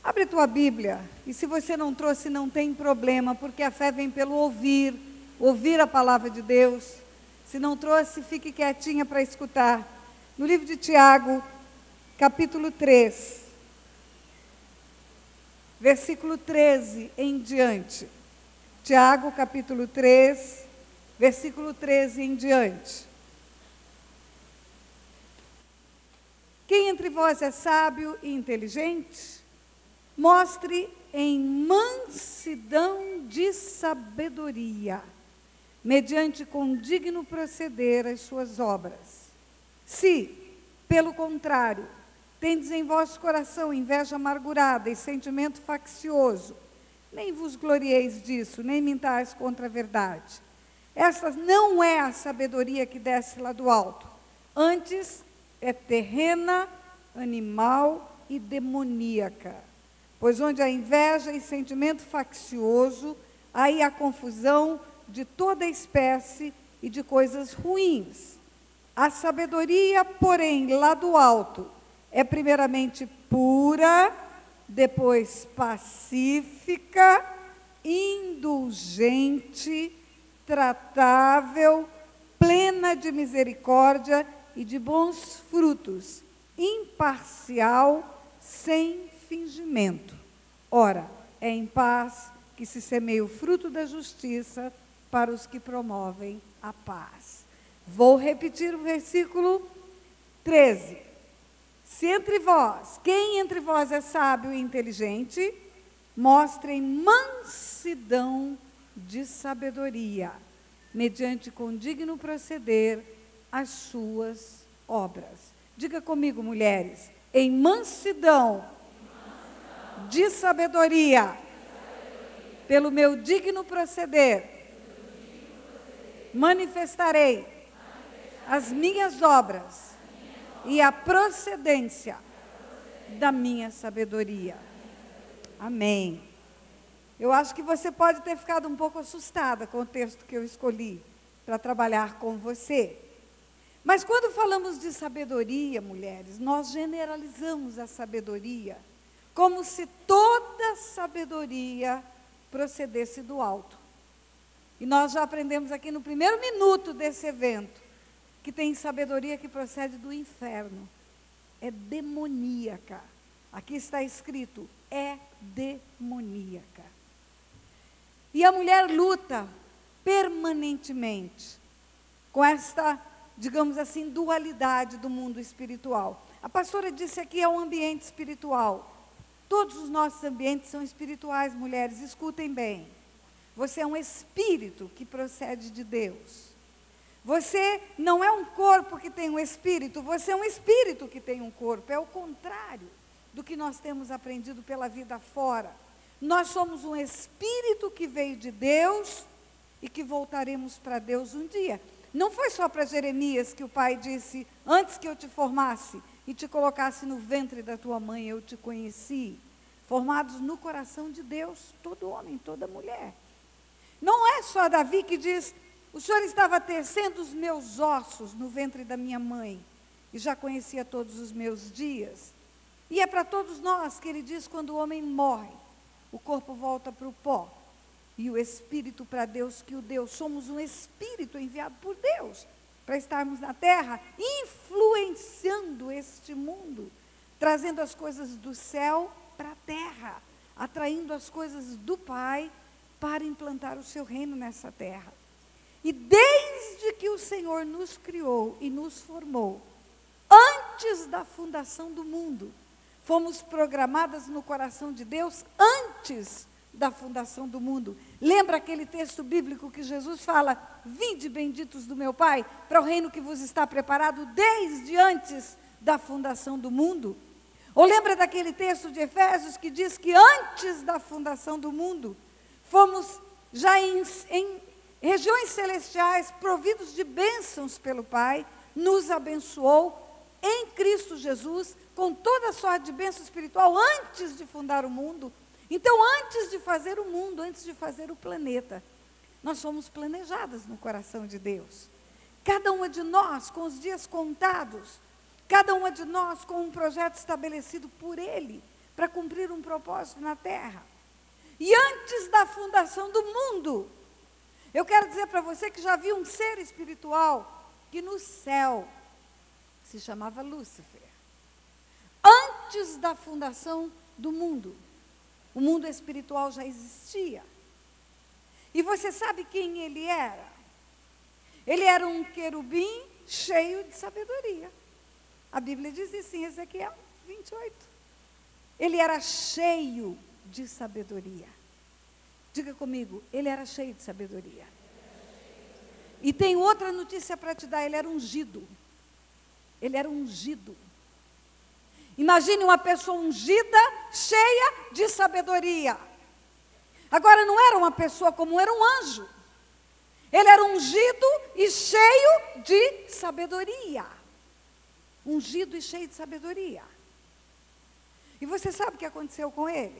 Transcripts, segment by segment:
Abre a tua Bíblia, e se você não trouxe, não tem problema, porque a fé vem pelo ouvir, ouvir a palavra de Deus. Se não trouxe, fique quietinha para escutar. No livro de Tiago, capítulo 3, versículo 13 em diante. Tiago, capítulo 3, versículo 13 em diante. Quem entre vós é sábio e inteligente? Mostre em mansidão de sabedoria, mediante condigno proceder as suas obras. Se, pelo contrário, tendes em vosso coração inveja amargurada e sentimento faccioso, nem vos glorieis disso, nem mintais contra a verdade. Esta não é a sabedoria que desce lá do alto, antes é terrena, animal e demoníaca. Pois onde há inveja e sentimento faccioso, aí há confusão de toda espécie e de coisas ruins. A sabedoria, porém, lá do alto, é primeiramente pura, depois pacífica, indulgente, tratável, plena de misericórdia e de bons frutos, imparcial, sem fingimento. Ora, é em paz que se semeia o fruto da justiça para os que promovem a paz. Vou repetir o versículo 13. Se entre vós, quem entre vós é sábio e inteligente, mostrem mansidão de sabedoria, mediante condigno proceder as suas obras. Diga comigo, mulheres, em mansidão de sabedoria, pelo meu digno proceder, manifestarei as minhas obras e a procedência da minha sabedoria. Amém. Eu acho que você pode ter ficado um pouco assustada com o texto que eu escolhi para trabalhar com você. Mas quando falamos de sabedoria, mulheres, nós generalizamos a sabedoria como se toda sabedoria procedesse do alto. E nós já aprendemos aqui no primeiro minuto desse evento, que tem sabedoria que procede do inferno. É demoníaca. Aqui está escrito, é demoníaca. E a mulher luta permanentemente com esta, digamos assim, dualidade do mundo espiritual. A pastora disse aqui, é um ambiente espiritual. Todos os nossos ambientes são espirituais, mulheres, escutem bem. Você é um espírito que procede de Deus. Você não é um corpo que tem um espírito, você é um espírito que tem um corpo. É o contrário do que nós temos aprendido pela vida fora. Nós somos um espírito que veio de Deus e que voltaremos para Deus um dia. Não foi só para Jeremias que o pai disse, antes que eu te formasse e te colocasse no ventre da tua mãe, eu te conheci. Formados no coração de Deus, todo homem, toda mulher. Não é só Davi que diz, o Senhor estava tecendo os meus ossos no ventre da minha mãe, e já conhecia todos os meus dias. E é para todos nós que ele diz, quando o homem morre, o corpo volta para o pó, e o espírito para Deus que o deu. Somos um espírito enviado por Deus, para estarmos na terra, influenciando este mundo, trazendo as coisas do céu para a terra, atraindo as coisas do Pai para implantar o seu reino nessa terra. E desde que o Senhor nos criou e nos formou, antes da fundação do mundo, fomos programadas no coração de Deus antes da fundação do mundo. Lembra aquele texto bíblico que Jesus fala, vinde benditos do meu Pai, para o reino que vos está preparado desde antes da fundação do mundo? Ou lembra daquele texto de Efésios que diz que antes da fundação do mundo, fomos já em regiões celestiais, providos de bênçãos pelo Pai, nos abençoou em Cristo Jesus, com toda a sorte de bênção espiritual, antes de fundar o mundo. Então, antes de fazer o mundo, antes de fazer o planeta, nós somos planejadas no coração de Deus. Cada uma de nós com os dias contados, cada uma de nós com um projeto estabelecido por Ele, para cumprir um propósito na terra. E antes da fundação do mundo, eu quero dizer para você que já havia um ser espiritual que no céu se chamava Lúcifer. Antes da fundação do mundo, o mundo espiritual já existia. E você sabe quem ele era? Ele era um querubim cheio de sabedoria. A Bíblia diz isso em Ezequiel 28. Ele era cheio de sabedoria. Diga comigo, ele era cheio de sabedoria. E tem outra notícia para te dar, ele era ungido. Ele era ungido. Imagine uma pessoa ungida, cheia de sabedoria. Agora, não era uma pessoa comum, era um anjo. Ele era ungido e cheio de sabedoria. Ungido e cheio de sabedoria. E você sabe o que aconteceu com ele?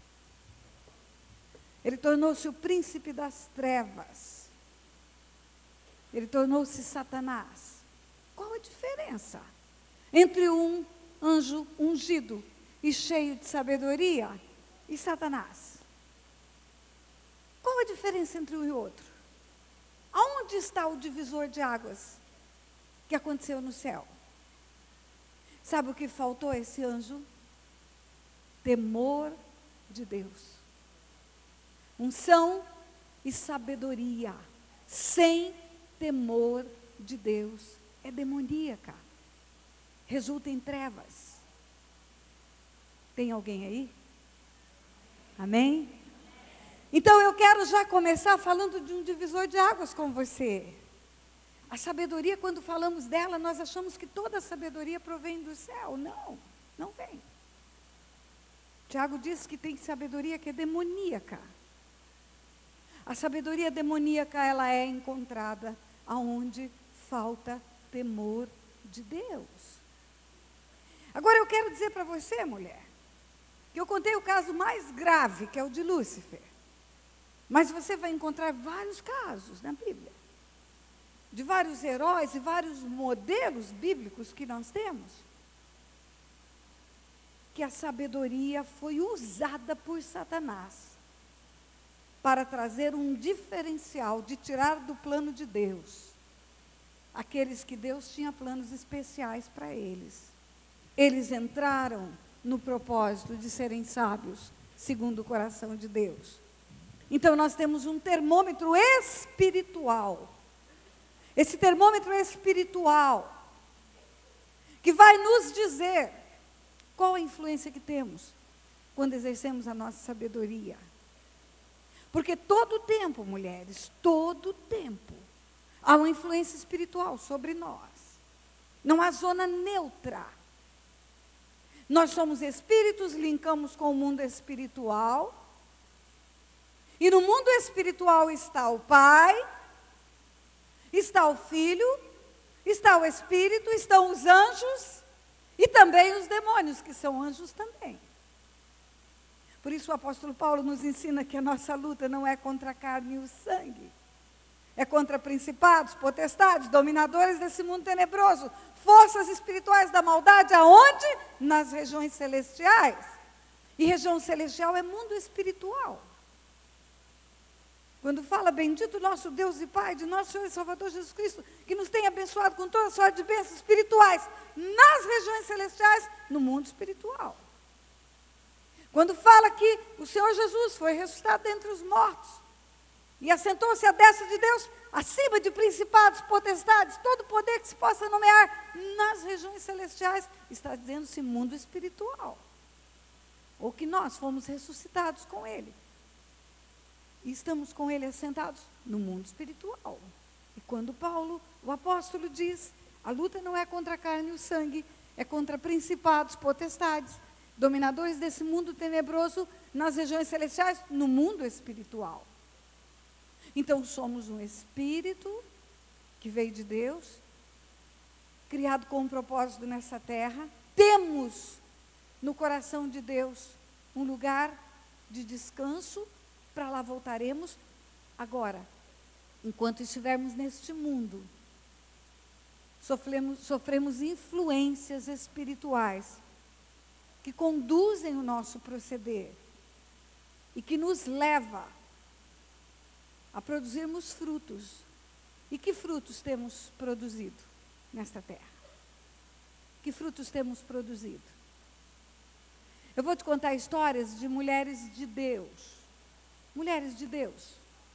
Ele tornou-se o príncipe das trevas. Ele tornou-se Satanás. Qual a diferença entre um anjo ungido e cheio de sabedoria e Satanás? Qual a diferença entre um e outro? Aonde está o divisor de águas que aconteceu no céu? Sabe o que faltou a esse anjo? Temor de Deus. Unção e sabedoria. Sem temor de Deus é demoníaca. Resulta em trevas. Tem alguém aí? Amém? Então eu quero já começar falando de um divisor de águas com você. A sabedoria, quando falamos dela, nós achamos que toda a sabedoria provém do céu. Não, não vem. Tiago diz que tem sabedoria que é demoníaca. A sabedoria demoníaca, ela é encontrada aonde falta temor de Deus. Agora eu quero dizer para você, mulher, que eu contei o caso mais grave, que é o de Lúcifer. Mas você vai encontrar vários casos na Bíblia, de vários heróis e vários modelos bíblicos que nós temos, que a sabedoria foi usada por Satanás para trazer um diferencial, de tirar do plano de Deus aqueles que Deus tinha planos especiais para eles. Eles entraram no propósito de serem sábios, segundo o coração de Deus. Então nós temos um termômetro espiritual. Esse termômetro espiritual que vai nos dizer qual a influência que temos quando exercemos a nossa sabedoria. Porque todo o tempo, mulheres, todo o tempo, há uma influência espiritual sobre nós. Não há zona neutra. Nós somos espíritos, linkamos com o mundo espiritual. E no mundo espiritual está o Pai, está o Filho, está o Espírito, estão os anjos e também os demônios, que são anjos também. Por isso o apóstolo Paulo nos ensina que a nossa luta não é contra a carne e o sangue. É contra principados, potestades, dominadores desse mundo tenebroso, forças espirituais da maldade, aonde? Nas regiões celestiais. E região celestial é mundo espiritual. Quando fala, bendito nosso Deus e Pai, de nosso Senhor e Salvador Jesus Cristo, que nos tem abençoado com toda sorte de bênçãos espirituais, nas regiões celestiais, no mundo espiritual. Quando fala que o Senhor Jesus foi ressuscitado dentre os mortos, e assentou-se à destra de Deus, acima de principados, potestades, todo poder que se possa nomear, nas regiões celestiais, está dizendo-se mundo espiritual. Ou que nós fomos ressuscitados com Ele. E estamos com Ele assentados no mundo espiritual. E quando Paulo, o apóstolo, diz, a luta não é contra a carne e o sangue, é contra principados, potestades, dominadores desse mundo tenebroso, nas regiões celestiais, no mundo espiritual. Então somos um espírito que veio de Deus, criado com um propósito nessa terra. Temos no coração de Deus um lugar de descanso, para lá voltaremos. Agora, enquanto estivermos neste mundo, sofremos influências espirituais que conduzem o nosso proceder e que nos leva a produzirmos frutos. E que frutos temos produzido nesta terra? Que frutos temos produzido? Eu vou te contar histórias de mulheres de Deus. Mulheres de Deus.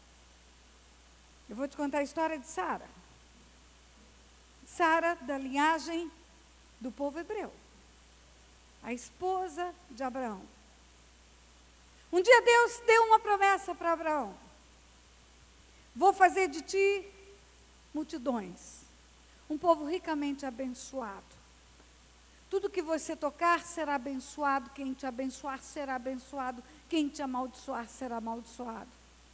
Eu vou te contar a história de Sara. Sara, da linhagem do povo hebreu. A esposa de Abraão. Um dia Deus deu uma promessa para Abraão. Vou fazer de ti multidões. Um povo ricamente abençoado. Tudo que você tocar será abençoado. Quem te abençoar será abençoado. Quem te amaldiçoar será amaldiçoado.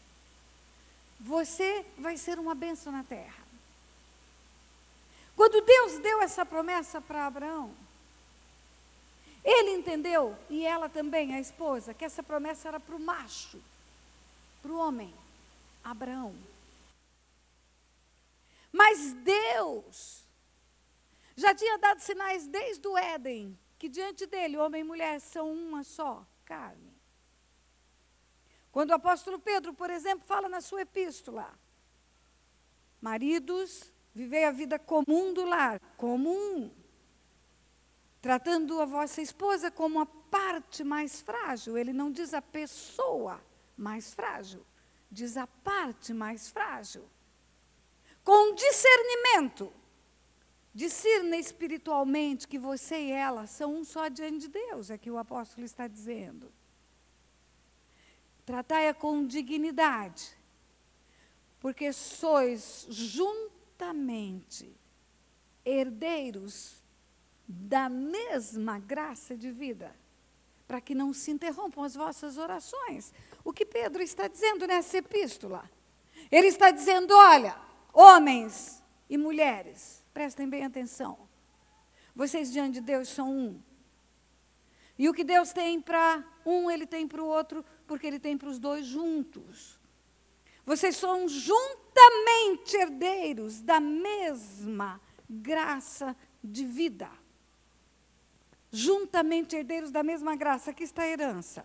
Você vai ser uma bênção na terra. Quando Deus deu essa promessa para Abraão, ele entendeu, e ela também, a esposa, que essa promessa era para o macho, para o homem, Abraão. Mas Deus já tinha dado sinais desde o Éden, que diante dele, homem e mulher são uma só carne. Quando o apóstolo Pedro, por exemplo, fala na sua epístola, maridos, vivei a vida comum do lar, comum, tratando a vossa esposa como a parte mais frágil. Ele não diz a pessoa mais frágil, diz a parte mais frágil. Com discernimento, discirna espiritualmente que você e ela são um só diante de Deus, é que o apóstolo está dizendo. Tratai-a com dignidade, porque sois juntamente herdeiros da mesma graça de vida, para que não se interrompam as vossas orações. O que Pedro está dizendo nessa epístola? Ele está dizendo, olha, homens e mulheres, prestem bem atenção. Vocês diante de Deus são um. E o que Deus tem para um, Ele tem para o outro, porque Ele tem para os dois juntos. Vocês são juntamente herdeiros da mesma graça de vida. Juntamente herdeiros da mesma graça. Aqui está a herança.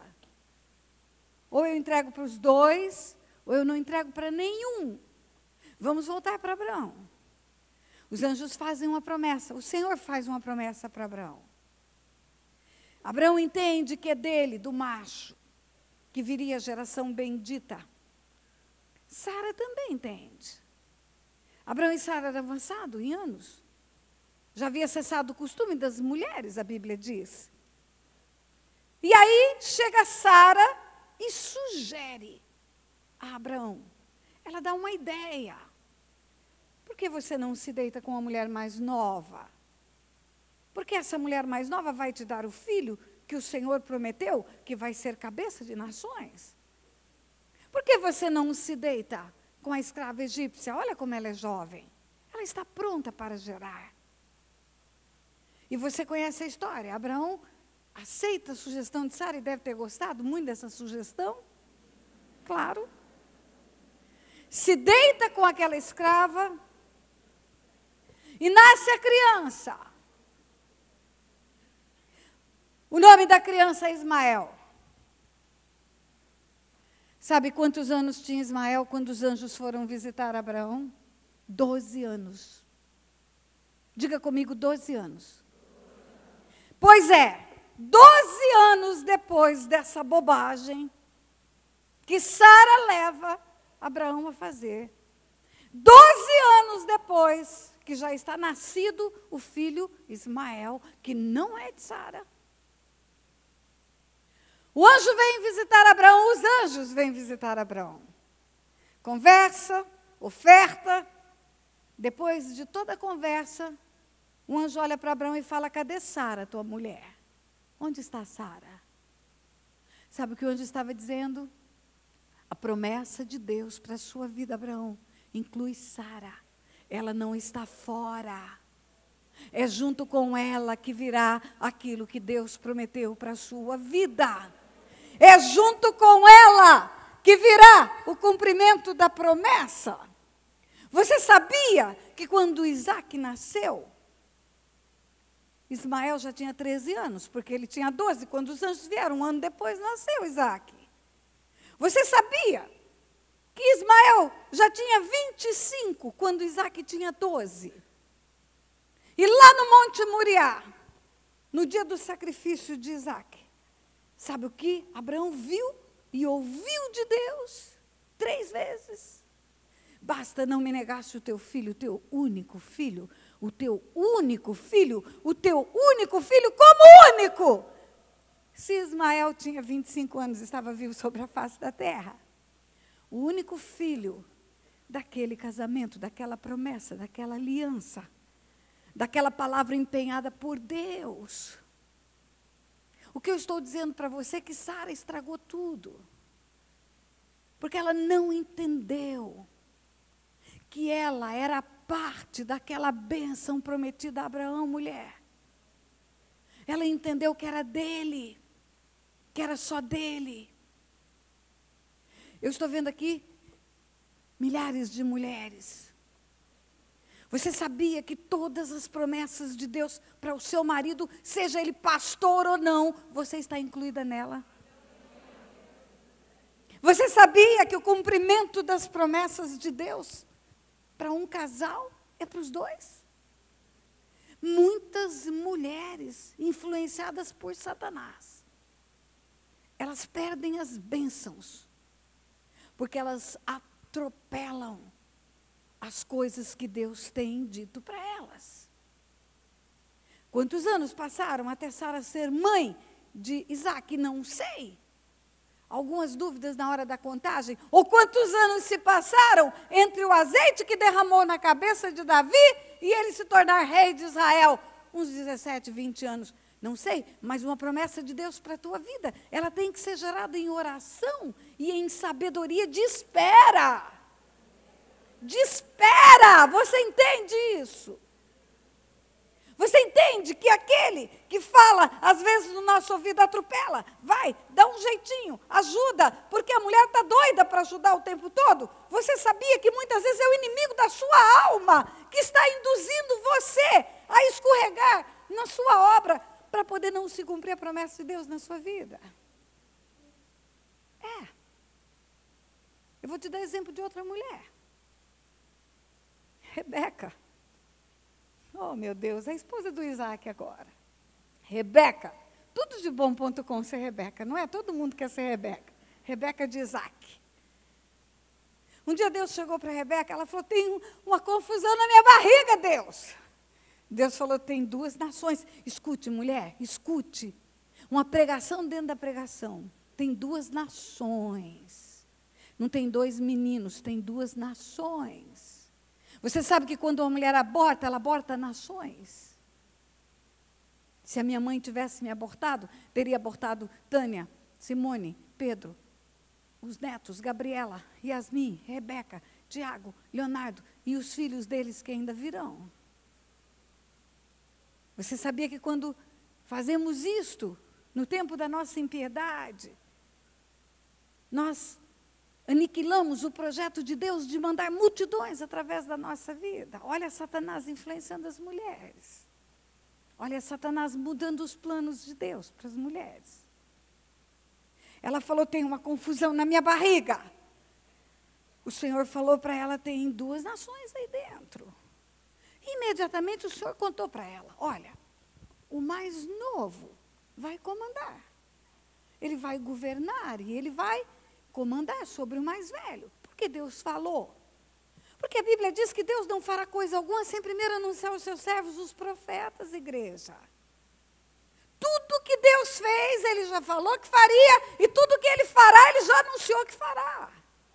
Ou eu entrego para os dois, ou eu não entrego para nenhum. Vamos voltar para Abraão. Os anjos fazem uma promessa. O Senhor faz uma promessa para Abraão. Abraão entende que é dele, do macho, que viria a geração bendita. Sara também entende. Abraão e Sara eram avançados em anos. Já havia cessado o costume das mulheres, a Bíblia diz. E aí chega Sara e sugere a Abraão. Ela dá uma ideia. Por que você não se deita com uma mulher mais nova? Porque essa mulher mais nova vai te dar o filho que o Senhor prometeu, que vai ser cabeça de nações. Por que você não se deita com a escrava egípcia? Olha como ela é jovem. Ela está pronta para gerar. E você conhece a história. Abraão aceita a sugestão de Sara e deve ter gostado muito dessa sugestão. Claro. Se deita com aquela escrava e nasce a criança. O nome da criança é Ismael. Sabe quantos anos tinha Ismael quando os anjos foram visitar Abraão? 12 anos. Diga comigo, 12 anos. Pois é, 12 anos depois dessa bobagem que Sara leva Abraão a fazer, 12 anos depois que já está nascido o filho Ismael, que não é de Sara. O anjo vem visitar Abraão, os anjos vêm visitar Abraão. Conversa, oferta. Depois de toda a conversa, o anjo olha para Abraão e fala, cadê Sara, tua mulher? Onde está Sara? Sabe o que o anjo estava dizendo? A promessa de Deus para a sua vida, Abraão, inclui Sara. Ela não está fora. É junto com ela que virá aquilo que Deus prometeu para a sua vida. É junto com ela que virá o cumprimento da promessa. Você sabia que quando Isaac nasceu, Ismael já tinha 13 anos, porque ele tinha 12 quando os anjos vieram. Um ano depois nasceu Isaac. Você sabia que Ismael já tinha 25 quando Isaac tinha 12? E lá no Monte Moriá, no dia do sacrifício de Isaac, sabe o que Abraão viu e ouviu de Deus 3 vezes? Basta não me negaste o teu filho, o teu único filho, o teu único filho, o teu único filho como único. Se Ismael tinha 25 anos e estava vivo sobre a face da terra, o único filho daquele casamento, daquela promessa, daquela aliança, daquela palavra empenhada por Deus. O que eu estou dizendo para você é que Sara estragou tudo, porque ela não entendeu que ela era parte daquela bênção prometida a Abraão, mulher. Ela entendeu que era dele, que era só dele. Eu estou vendo aqui milhares de mulheres. Você sabia que todas as promessas de Deus para o seu marido, seja ele pastor ou não, você está incluída nela? Você sabia que o cumprimento das promessas de Deus para um casal é para os dois? Muitas mulheres influenciadas por Satanás, elas perdem as bênçãos, porque elas atropelam as coisas que Deus tem dito para elas. Quantos anos passaram até Sara ser mãe de Isaac? Não sei. Algumas dúvidas na hora da contagem. Ou quantos anos se passaram entre o azeite que derramou na cabeça de Davi e ele se tornar rei de Israel? Uns 17, 20 anos. Não sei, mas uma promessa de Deus para a tua vida, ela tem que ser gerada em oração e em sabedoria de espera. De espera. Você entende isso? Você entende que aquele que fala, às vezes no nosso ouvido atropela, vai, dá um jeitinho, ajuda, porque a mulher está doida para ajudar o tempo todo? Você sabia que muitas vezes é o inimigo da sua alma que está induzindo você a escorregar na sua obra para poder não se cumprir a promessa de Deus na sua vida? Eu vou te dar exemplo de outra mulher. Rebeca. Oh, meu Deus, a esposa do Isaac agora. Rebeca. Tudo de bom.com ser Rebeca, não é? Todo mundo quer ser Rebeca. Rebeca de Isaac. Um dia Deus chegou para Rebeca, ela falou, tem uma confusão na minha barriga, Deus. Deus falou, tem 2 nações. Escute, mulher, escute. Uma pregação dentro da pregação. Tem 2 nações. Não tem 2 meninos, tem 2 nações. Você sabe que quando uma mulher aborta, ela aborta nações. Se a minha mãe tivesse me abortado, teria abortado Tânia, Simone, Pedro, os netos, Gabriela, Yasmin, Rebeca, Tiago, Leonardo e os filhos deles que ainda virão. Você sabia que quando fazemos isto, no tempo da nossa impiedade, nós aniquilamos o projeto de Deus de mandar multidões através da nossa vida? Olha Satanás influenciando as mulheres. Olha Satanás mudando os planos de Deus para as mulheres. Ela falou, tem uma confusão na minha barriga. O Senhor falou para ela, tem 2 nações aí dentro. Imediatamente o Senhor contou para ela, olha, o mais novo vai comandar. Ele vai governar e ele vai comandar sobre o mais velho. Porque Deus falou. Porque a Bíblia diz que Deus não fará coisa alguma sem primeiro anunciar aos seus servos, os profetas, igreja. Tudo que Deus fez, Ele já falou que faria, e tudo que Ele fará, Ele já anunciou que fará.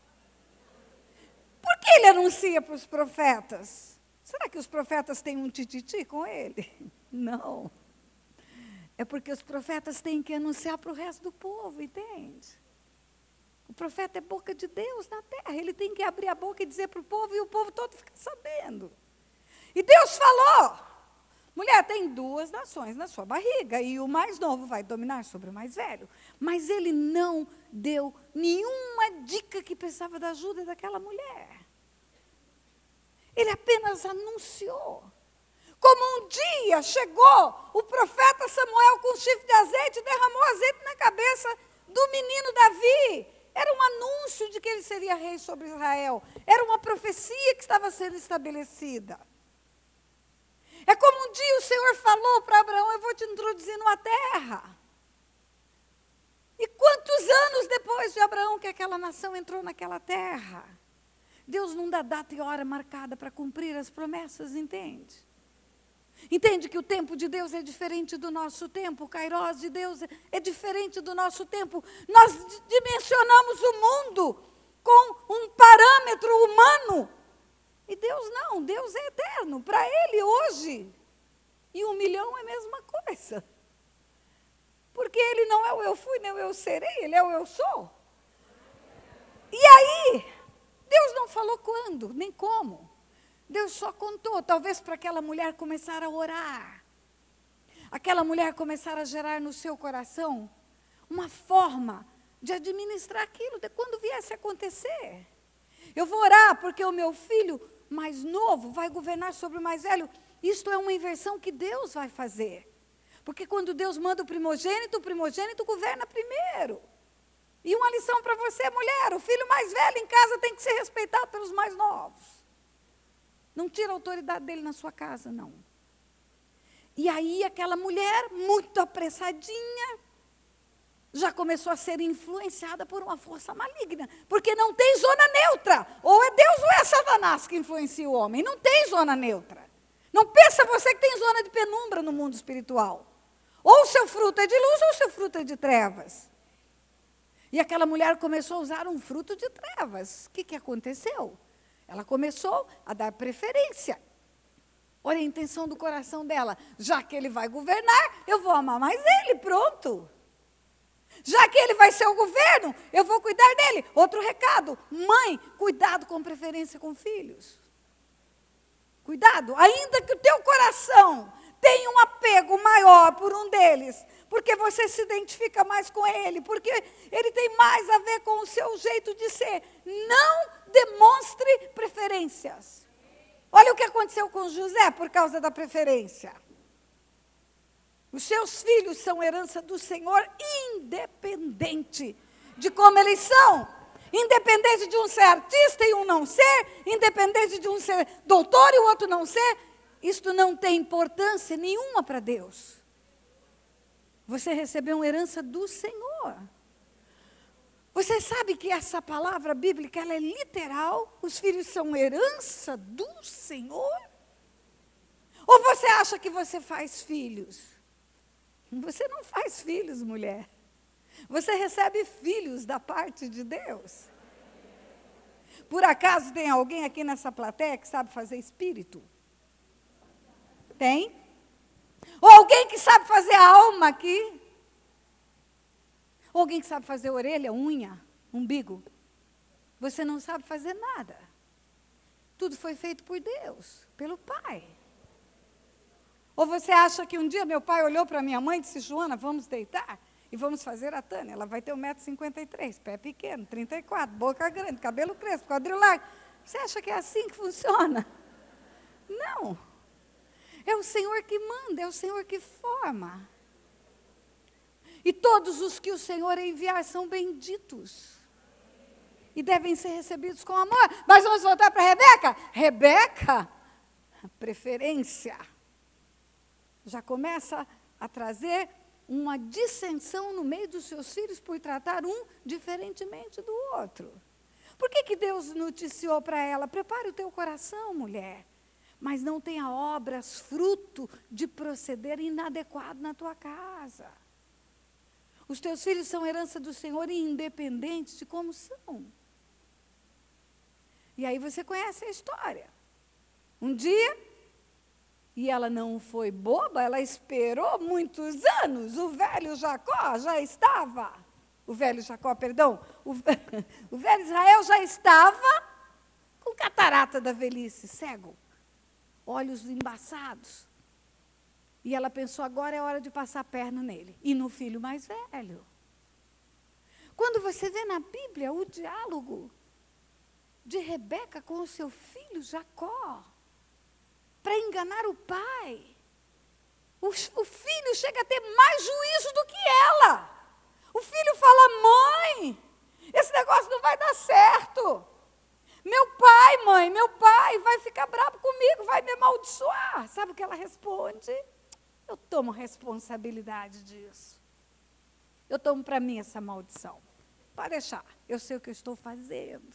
Por que Ele anuncia para os profetas? Será que os profetas têm um tititi com Ele? Não. É porque os profetas têm que anunciar para o resto do povo, entende? O profeta é boca de Deus na terra. Ele tem que abrir a boca e dizer para o povo, e o povo todo fica sabendo. E Deus falou, mulher, tem 2 nações na sua barriga, e o mais novo vai dominar sobre o mais velho. Mas ele não deu nenhuma dica que precisava da ajuda daquela mulher. Ele apenas anunciou. Como um dia chegou o profeta Samuel com um chifre de azeite e derramou azeite na cabeça do menino Davi. Era um anúncio de que ele seria rei sobre Israel. Era uma profecia que estava sendo estabelecida. É como um dia o Senhor falou para Abraão: eu vou te introduzir numa terra. E quantos anos depois de Abraão que aquela nação entrou naquela terra? Deus não dá data e hora marcada para cumprir as promessas, entende? Entende que o tempo de Deus é diferente do nosso tempo, o Kairos de Deus é diferente do nosso tempo. Nós dimensionamos o mundo com um parâmetro humano. E Deus não, Deus é eterno. Para Ele hoje, e 1 milhão é a mesma coisa. Porque Ele não é o eu fui, nem o eu serei, Ele é o eu sou. E aí, Deus não falou quando, nem como. Deus só contou, talvez para aquela mulher começar a orar. Aquela mulher começar a gerar no seu coração uma forma de administrar aquilo, de quando viesse a acontecer. Eu vou orar porque o meu filho mais novo vai governar sobre o mais velho. Isto é uma inversão que Deus vai fazer. Porque quando Deus manda o primogênito governa primeiro. E uma lição para você, mulher: o filho mais velho em casa tem que ser respeitado pelos mais novos. Não tira a autoridade dele na sua casa, não. E aí aquela mulher, muito apressadinha, já começou a ser influenciada por uma força maligna. Porque não tem zona neutra. Ou é Deus ou é Satanás que influencia o homem. Não tem zona neutra. Não pensa você que tem zona de penumbra no mundo espiritual. Ou o seu fruto é de luz ou o seu fruto é de trevas. E aquela mulher começou a usar um fruto de trevas. O que aconteceu? Ela começou a dar preferência. Olha a intenção do coração dela. Já que ele vai governar, eu vou amar mais ele, pronto. Já que ele vai ser o governo, eu vou cuidar dele. Outro recado: mãe, cuidado com preferência com filhos. Cuidado, ainda que o teu coração tenha um apego maior por um deles, porque você se identifica mais com ele, porque ele tem mais a ver com o seu jeito de ser. Não demonstre preferências. Olha o que aconteceu com José por causa da preferência. Os seus filhos são herança do Senhor, independente de como eles são. Independente de um ser artista e um não ser, independente de um ser doutor e o outro não ser, isto não tem importância nenhuma para Deus. Você recebeu uma herança do Senhor. Você sabe que essa palavra bíblica, ela é literal? Os filhos são herança do Senhor? Ou você acha que você faz filhos? Você não faz filhos, mulher. Você recebe filhos da parte de Deus. Por acaso tem alguém aqui nessa plateia que sabe fazer espírito? Tem? Ou alguém que sabe fazer a alma aqui? Ou alguém que sabe fazer orelha, unha, umbigo? Você não sabe fazer nada. Tudo foi feito por Deus, pelo Pai. Ou você acha que um dia meu pai olhou para minha mãe e disse: Joana, vamos deitar e vamos fazer a Tânia. Ela vai ter 1,53 m, pé pequeno, 34, boca grande, cabelo crespo, quadril largo. Você acha que é assim que funciona? Não. É o Senhor que manda, é o Senhor que forma. E todos os que o Senhor enviar são benditos. E devem ser recebidos com amor. Mas vamos voltar para Rebeca? Rebeca, preferência. Já começa a trazer uma dissensão no meio dos seus filhos por tratar um diferentemente do outro. Por que Deus noticiou para ela? Prepare o teu coração, mulher, mas não tenha obras fruto de proceder inadequado na tua casa. Os teus filhos são herança do Senhor, independente de como são. E aí você conhece a história. Um dia, e ela não foi boba, ela esperou muitos anos. O velho Jacó já estava, o velho Israel já estava com catarata da velhice, cego, olhos embaçados. E ela pensou: agora é hora de passar a perna nele. E no filho mais velho. Quando você vê na Bíblia o diálogo de Rebeca com o seu filho Jacó, para enganar o pai. O filho chega a ter mais juízo do que ela. O filho fala: mãe, esse negócio não vai dar certo. Meu pai, mãe, meu pai vai ficar bravo comigo, vai me amaldiçoar. Sabe o que ela responde? Eu tomo responsabilidade disso. Eu tomo para mim essa maldição. Pode deixar, eu sei o que eu estou fazendo.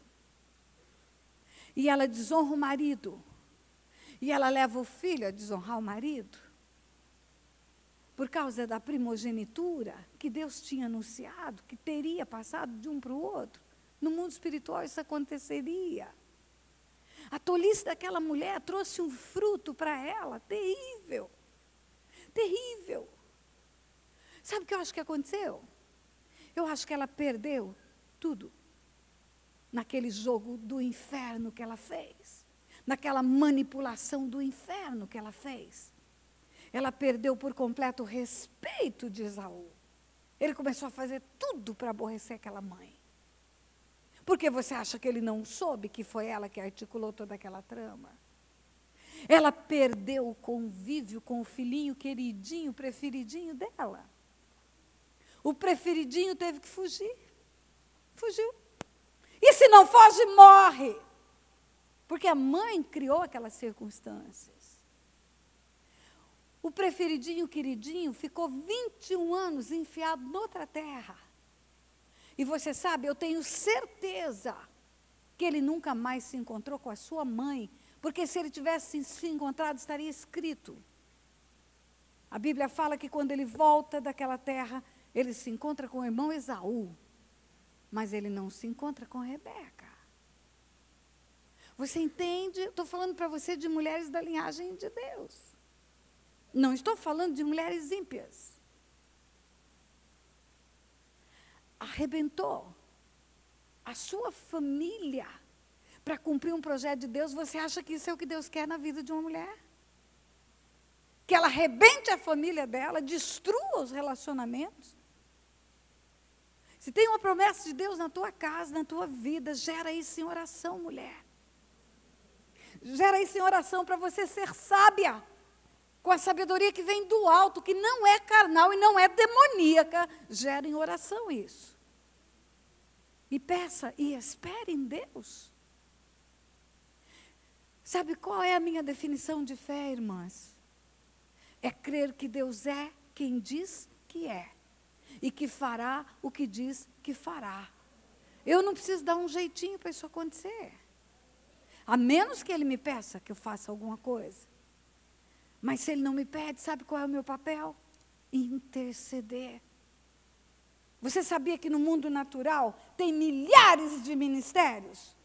E ela desonra o marido. E ela leva o filho a desonrar o marido. Por causa da primogenitura que Deus tinha anunciado, que teria passado de um para o outro. No mundo espiritual isso aconteceria. A tolice daquela mulher trouxe um fruto para ela terrível. Terrível. Sabe o que eu acho que aconteceu? Eu acho que ela perdeu tudo naquele jogo do inferno que ela fez, naquela manipulação do inferno que ela fez. Ela perdeu por completo o respeito de Esaú. Ele começou a fazer tudo para aborrecer aquela mãe. Porque você acha que ele não soube que foi ela que articulou toda aquela trama? Ela perdeu o convívio com o filhinho queridinho, preferidinho dela. O preferidinho teve que fugir. Fugiu. E se não foge, morre. Porque a mãe criou aquelas circunstâncias. O preferidinho, queridinho, ficou 21 anos enfiado noutra terra. E você sabe, eu tenho certeza que ele nunca mais se encontrou com a sua mãe, porque se ele tivesse se encontrado, estaria escrito. A Bíblia fala que quando ele volta daquela terra, ele se encontra com o irmão Esaú, mas ele não se encontra com Rebeca. Você entende? Estou falando para você de mulheres da linhagem de Deus. Não estou falando de mulheres ímpias. Arrebentou a sua família para cumprir um projeto de Deus. Você acha que isso é o que Deus quer na vida de uma mulher? Que ela arrebente a família dela, destrua os relacionamentos? Se tem uma promessa de Deus na tua casa, na tua vida, gera isso em oração, mulher. Gera isso em oração para você ser sábia. Com a sabedoria que vem do alto, que não é carnal e não é demoníaca, gera em oração isso. E peça e espere em Deus. Sabe qual é a minha definição de fé, irmãs? É crer que Deus é quem diz que é. E que fará o que diz que fará. Eu não preciso dar um jeitinho para isso acontecer. A menos que Ele me peça que eu faça alguma coisa. Mas se Ele não me pede, sabe qual é o meu papel? Interceder. Você sabia que no mundo natural tem milhares de ministérios?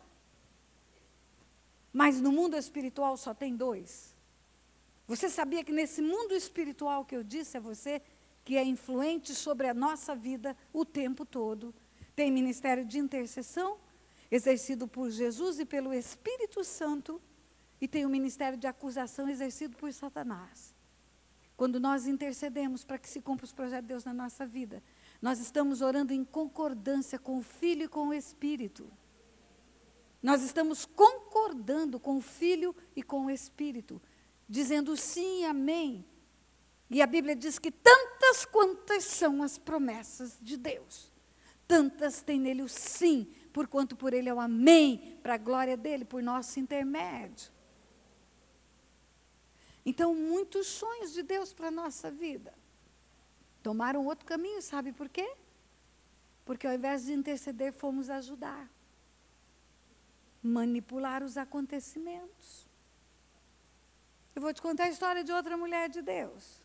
Mas no mundo espiritual só tem 2. Você sabia que nesse mundo espiritual que eu disse a você, que é influente sobre a nossa vida o tempo todo, tem ministério de intercessão, exercido por Jesus e pelo Espírito Santo, e tem o ministério de acusação exercido por Satanás. Quando nós intercedemos para que se cumpra os projetos de Deus na nossa vida, nós estamos orando em concordância com o Filho e com o Espírito. Nós estamos concordando com o Filho e com o Espírito, dizendo sim e amém. E a Bíblia diz que tantas quantas são as promessas de Deus, tantas tem nele o sim, porquanto por ele é o amém, para a glória dele, por nosso intermédio. Então, muitos sonhos de Deus para a nossa vida tomaram outro caminho, sabe por quê? Porque ao invés de interceder, fomos ajudar. Manipular os acontecimentos. Eu vou te contar a história de outra mulher de Deus.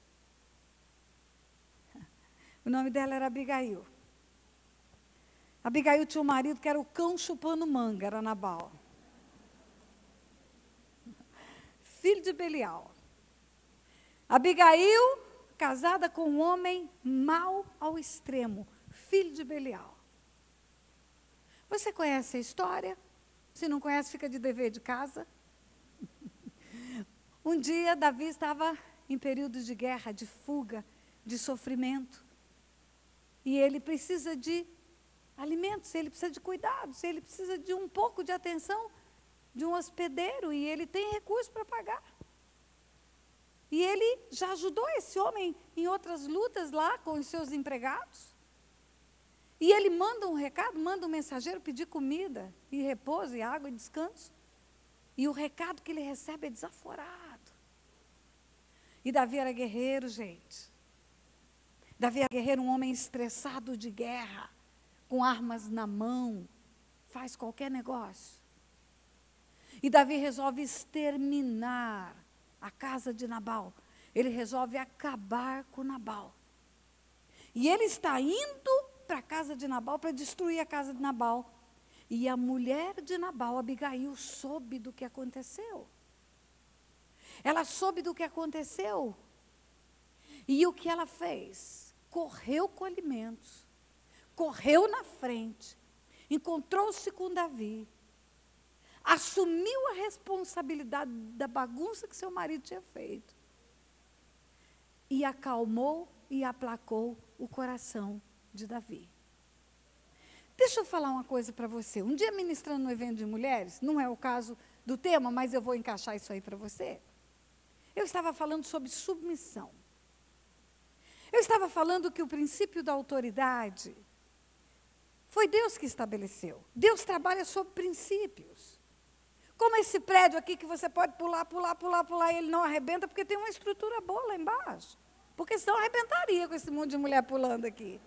O nome dela era Abigail. Abigail tinha um marido que era o cão chupando manga, era Nabal. Filho de Belial. Abigail, casada com um homem mau ao extremo, filho de Belial. Você conhece a história? Se não conhece, fica de dever de casa. Um dia, Davi estava em período de guerra, de fuga, de sofrimento. E ele precisa de alimentos, ele precisa de cuidados, ele precisa de um pouco de atenção de um hospedeiro, e ele tem recurso para pagar. E ele já ajudou esse homem em outras lutas lá com os seus empregados. E ele manda um recado, manda um mensageiro pedir comida, e repouso, e água, e descanso. E o recado que ele recebe é desaforado. E Davi era guerreiro, gente. Davi era guerreiro, um homem estressado de guerra, com armas na mão, faz qualquer negócio. E Davi resolve exterminar a casa de Nabal. Ele resolve acabar com Nabal. E ele está indo para a casa de Nabal, para destruir a casa de Nabal. E a mulher de Nabal, Abigail, soube do que aconteceu. Ela soube do que aconteceu. E o que ela fez? Correu com alimentos, correu na frente, encontrou-se com Davi, assumiu a responsabilidade da bagunça que seu marido tinha feito e acalmou e aplacou o coração de Davi. Deixa eu falar uma coisa para você. Um dia ministrando no evento de mulheres, não é o caso do tema, mas eu vou encaixar isso aí para você. Eu estava falando sobre submissão. Eu estava falando que o princípio da autoridade foi Deus que estabeleceu. Deus trabalha sobre princípios. Como esse prédio aqui que você pode pular, e ele não arrebenta, porque tem uma estrutura boa lá embaixo. Porque senão arrebentaria com esse monte de mulher pulando aqui.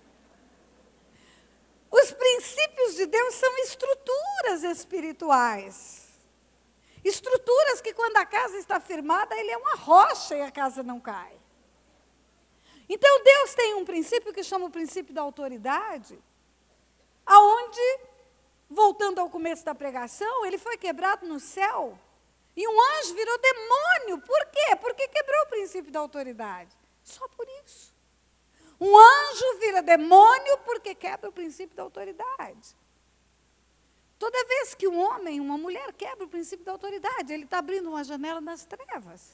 Os princípios de Deus são estruturas espirituais. Estruturas que quando a casa está firmada, ele é uma rocha e a casa não cai. Então Deus tem um princípio que chama o princípio da autoridade, aonde, voltando ao começo da pregação, ele foi quebrado no céu, e um anjo virou demônio. Por quê? Porque quebrou o princípio da autoridade. Só por isso. Um anjo vira demônio porque quebra o princípio da autoridade. Toda vez que um homem, uma mulher quebra o princípio da autoridade, ele está abrindo uma janela nas trevas.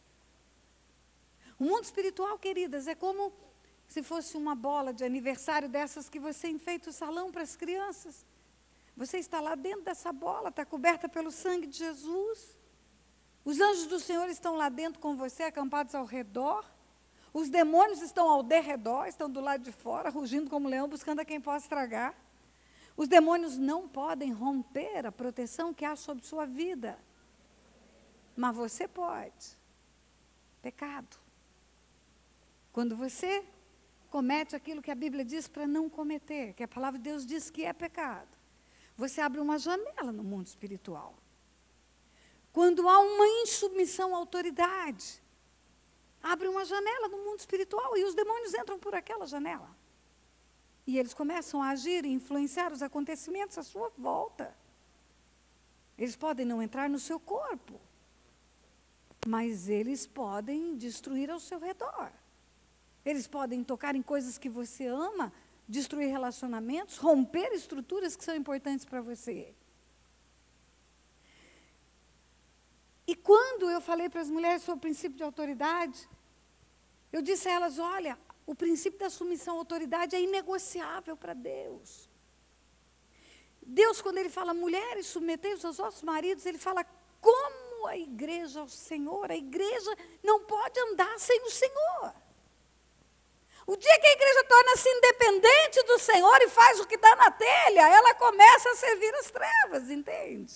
O mundo espiritual, queridas, é como se fosse uma bola de aniversário dessas que você enfeita o salão para as crianças. Você está lá dentro dessa bola, está coberta pelo sangue de Jesus. Os anjos do Senhor estão lá dentro com você, acampados ao redor. Os demônios estão ao derredor, estão do lado de fora, rugindo como leão, buscando a quem possa estragar. Os demônios não podem romper a proteção que há sobre sua vida. Mas você pode. Pecado. Quando você comete aquilo que a Bíblia diz para não cometer, que a palavra de Deus diz que é pecado, você abre uma janela no mundo espiritual. Quando há uma insubmissão à autoridade, abre uma janela no mundo espiritual e os demônios entram por aquela janela. E eles começam a agir e influenciar os acontecimentos à sua volta. Eles podem não entrar no seu corpo, mas eles podem destruir ao seu redor. Eles podem tocar em coisas que você ama, destruir relacionamentos, romper estruturas que são importantes para você. E quando eu falei para as mulheres sobre o princípio de autoridade, eu disse a elas, olha, o princípio da submissão à autoridade é inegociável para Deus. Deus, quando Ele fala, mulheres, submetei-vos aos vossos maridos, Ele fala, como a igreja ao Senhor? A igreja não pode andar sem o Senhor. O dia que a igreja torna-se independente do Senhor e faz o que dá na telha, ela começa a servir as trevas, entende?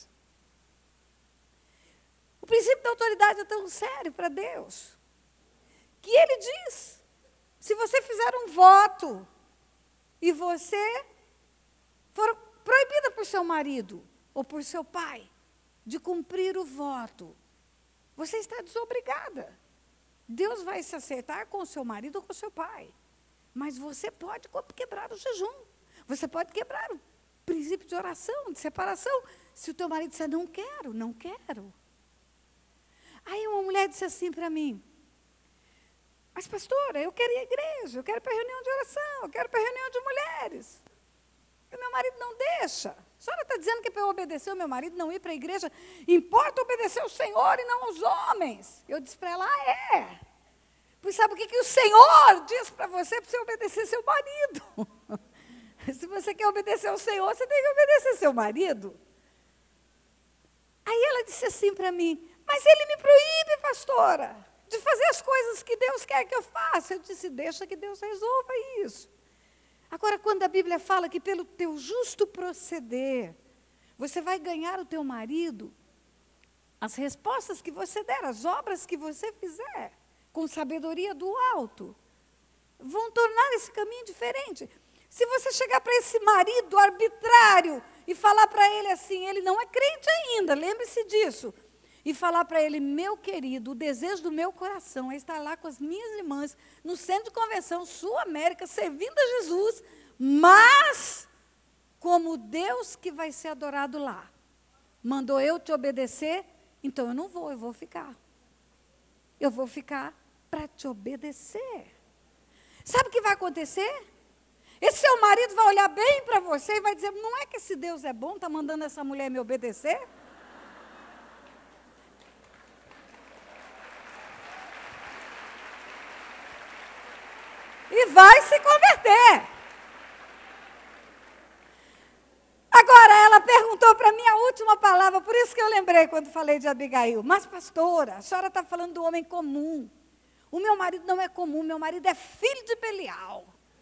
O princípio da autoridade é tão sério para Deus, que Ele diz, se você fizer um voto, e você for proibida por seu marido, ou por seu pai, de cumprir o voto, você está desobrigada. Deus vai se acertar com o seu marido ou com o seu pai. Mas você pode quebrar o jejum. Você pode quebrar o princípio de oração, de separação. Se o teu marido disser, não quero, não quero. Aí uma mulher disse assim para mim, mas pastora, eu quero ir à igreja, eu quero ir para a reunião de oração, eu quero ir para a reunião de mulheres. E meu marido não deixa. A senhora está dizendo que para eu obedecer o meu marido, não ir para a igreja, importa obedecer ao Senhor e não aos homens. Eu disse para ela, é. Pois sabe o que o Senhor diz para você obedecer seu marido? Se você quer obedecer ao Senhor, você tem que obedecer seu marido. Aí ela disse assim para mim, mas ele me proíbe, pastora. de fazer as coisas que Deus quer que eu faça. Eu disse, deixa que Deus resolva isso. Agora, quando a Bíblia fala que pelo teu justo proceder, você vai ganhar o teu marido, as respostas que você der, as obras que você fizer, com sabedoria do alto, vão tornar esse caminho diferente. Se você chegar para esse marido arbitrário e falar para ele assim, ele não é crente ainda, lembre-se disso, e falar para ele, meu querido, o desejo do meu coração é estar lá com as minhas irmãs, no centro de convenção Sul América, servindo a Jesus, mas como Deus que vai ser adorado lá, mandou eu te obedecer, então eu não vou, eu vou ficar. Eu vou ficar para te obedecer. Sabe o que vai acontecer? Esse seu marido vai olhar bem para você e vai dizer, não é que esse Deus é bom, está mandando essa mulher me obedecer? E vai se converter. Agora, ela perguntou para mim a última palavra, por isso que eu lembrei quando falei de Abigail. Mas, pastora, a senhora está falando do homem comum. O meu marido não é comum, meu marido é filho de Belial.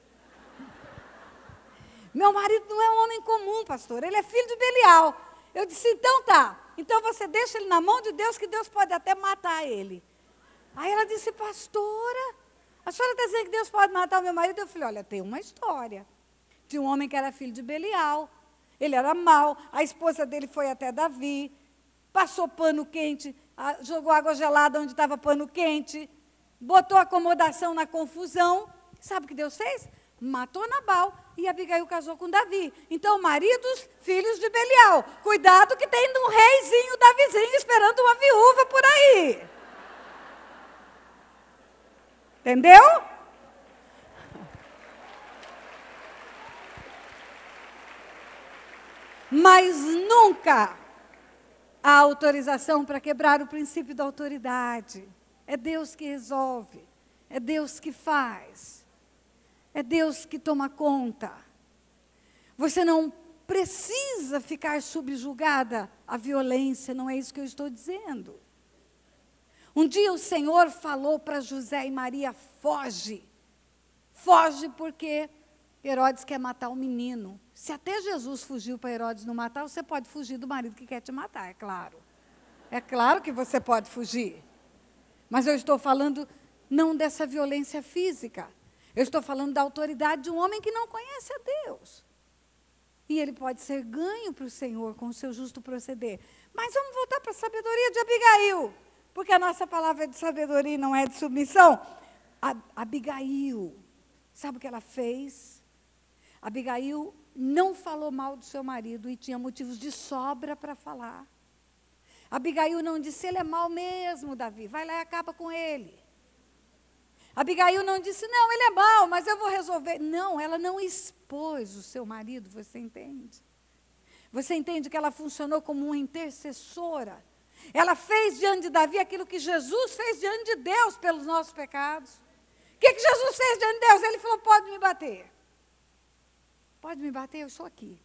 Meu marido não é um homem comum, pastora, ele é filho de Belial. Eu disse, então tá, então você deixa ele na mão de Deus, que Deus pode até matar ele. Aí ela disse, pastora, a senhora está dizendo que Deus pode matar o meu marido? Eu falei, olha, tem uma história. Tinha um homem que era filho de Belial, ele era mau, a esposa dele foi até Davi, passou pano quente, jogou água gelada onde estava pano quente, botou acomodação na confusão. Sabe o que Deus fez? Matou Nabal e Abigail casou com Davi. Então, maridos, filhos de Belial. Cuidado que tem um reizinho Davizinho esperando uma viúva por aí. Entendeu? Mas nunca há autorização para quebrar o princípio da autoridade. É Deus que resolve. É Deus que faz. É Deus que toma conta. Você não precisa ficar subjugada à violência, não é isso que eu estou dizendo. Um dia o Senhor falou para José e Maria, foge. Foge porque Herodes quer matar o menino. Se até Jesus fugiu para Herodes não matar, você pode fugir do marido que quer te matar, é claro. É claro que você pode fugir. Mas eu estou falando não dessa violência física. Eu estou falando da autoridade de um homem que não conhece a Deus. E ele pode ser ganho para o Senhor com o seu justo proceder. Mas vamos voltar para a sabedoria de Abigail. Porque a nossa palavra é de sabedoria e não é de submissão. Abigail, sabe o que ela fez? Abigail não falou mal do seu marido e tinha motivos de sobra para falar. Abigail não disse, ele é mau mesmo, Davi, vai lá e acaba com ele. Abigail não disse, não, ele é mau, mas eu vou resolver. Não, ela não expôs o seu marido, você entende? Você entende que ela funcionou como uma intercessora. Ela fez diante de Davi aquilo que Jesus fez diante de Deus pelos nossos pecados. O que Jesus fez diante de Deus? Ele falou, pode me bater. Pode me bater, eu estou aqui.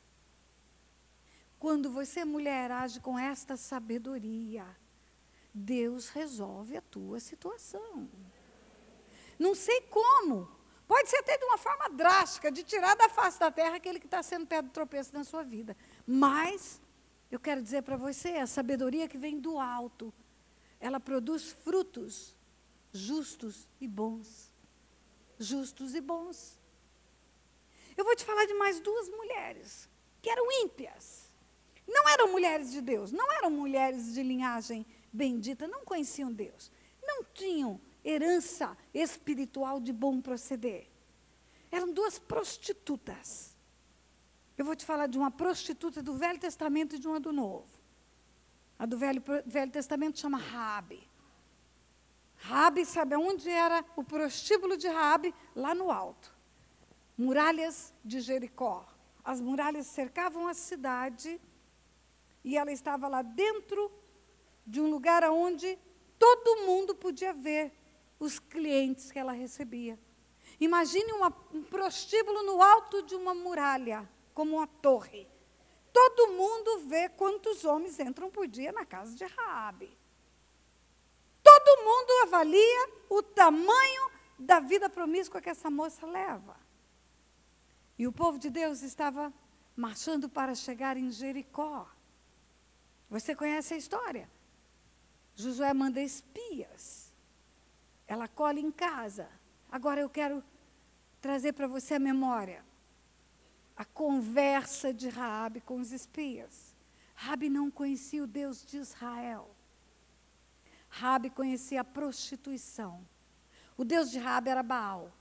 Quando você, mulher, age com esta sabedoria, Deus resolve a tua situação. Não sei como. Pode ser até de uma forma drástica, de tirar da face da terra aquele que está sendo pedra de tropeço na sua vida. Mas, eu quero dizer para você, a sabedoria que vem do alto, ela produz frutos justos e bons. Justos e bons. Eu vou te falar de mais duas mulheres, que eram ímpias. Não eram mulheres de Deus, não eram mulheres de linhagem bendita, não conheciam Deus. Não tinham herança espiritual de bom proceder. Eram duas prostitutas. Eu vou te falar de uma prostituta do Velho Testamento e de uma do Novo. A do Velho Testamento chama Raabe. Raabe, sabe onde era o prostíbulo de Raabe? Lá no alto. Muralhas de Jericó. As muralhas cercavam a cidade e ela estava lá dentro de um lugar onde todo mundo podia ver os clientes que ela recebia. Imagine um prostíbulo no alto de uma muralha, como uma torre. Todo mundo vê quantos homens entram por dia na casa de Raabe. Todo todo mundo avalia o tamanho da vida promíscua que essa moça leva. E o povo de Deus estava marchando para chegar em Jericó. Você conhece a história? Josué manda espias. Ela colhe em casa. Agora eu quero trazer para você a memória. A conversa de Raabe com os espias. Raabe não conhecia o Deus de Israel. Raabe conhecia a prostituição. O Deus de Raabe era Baal.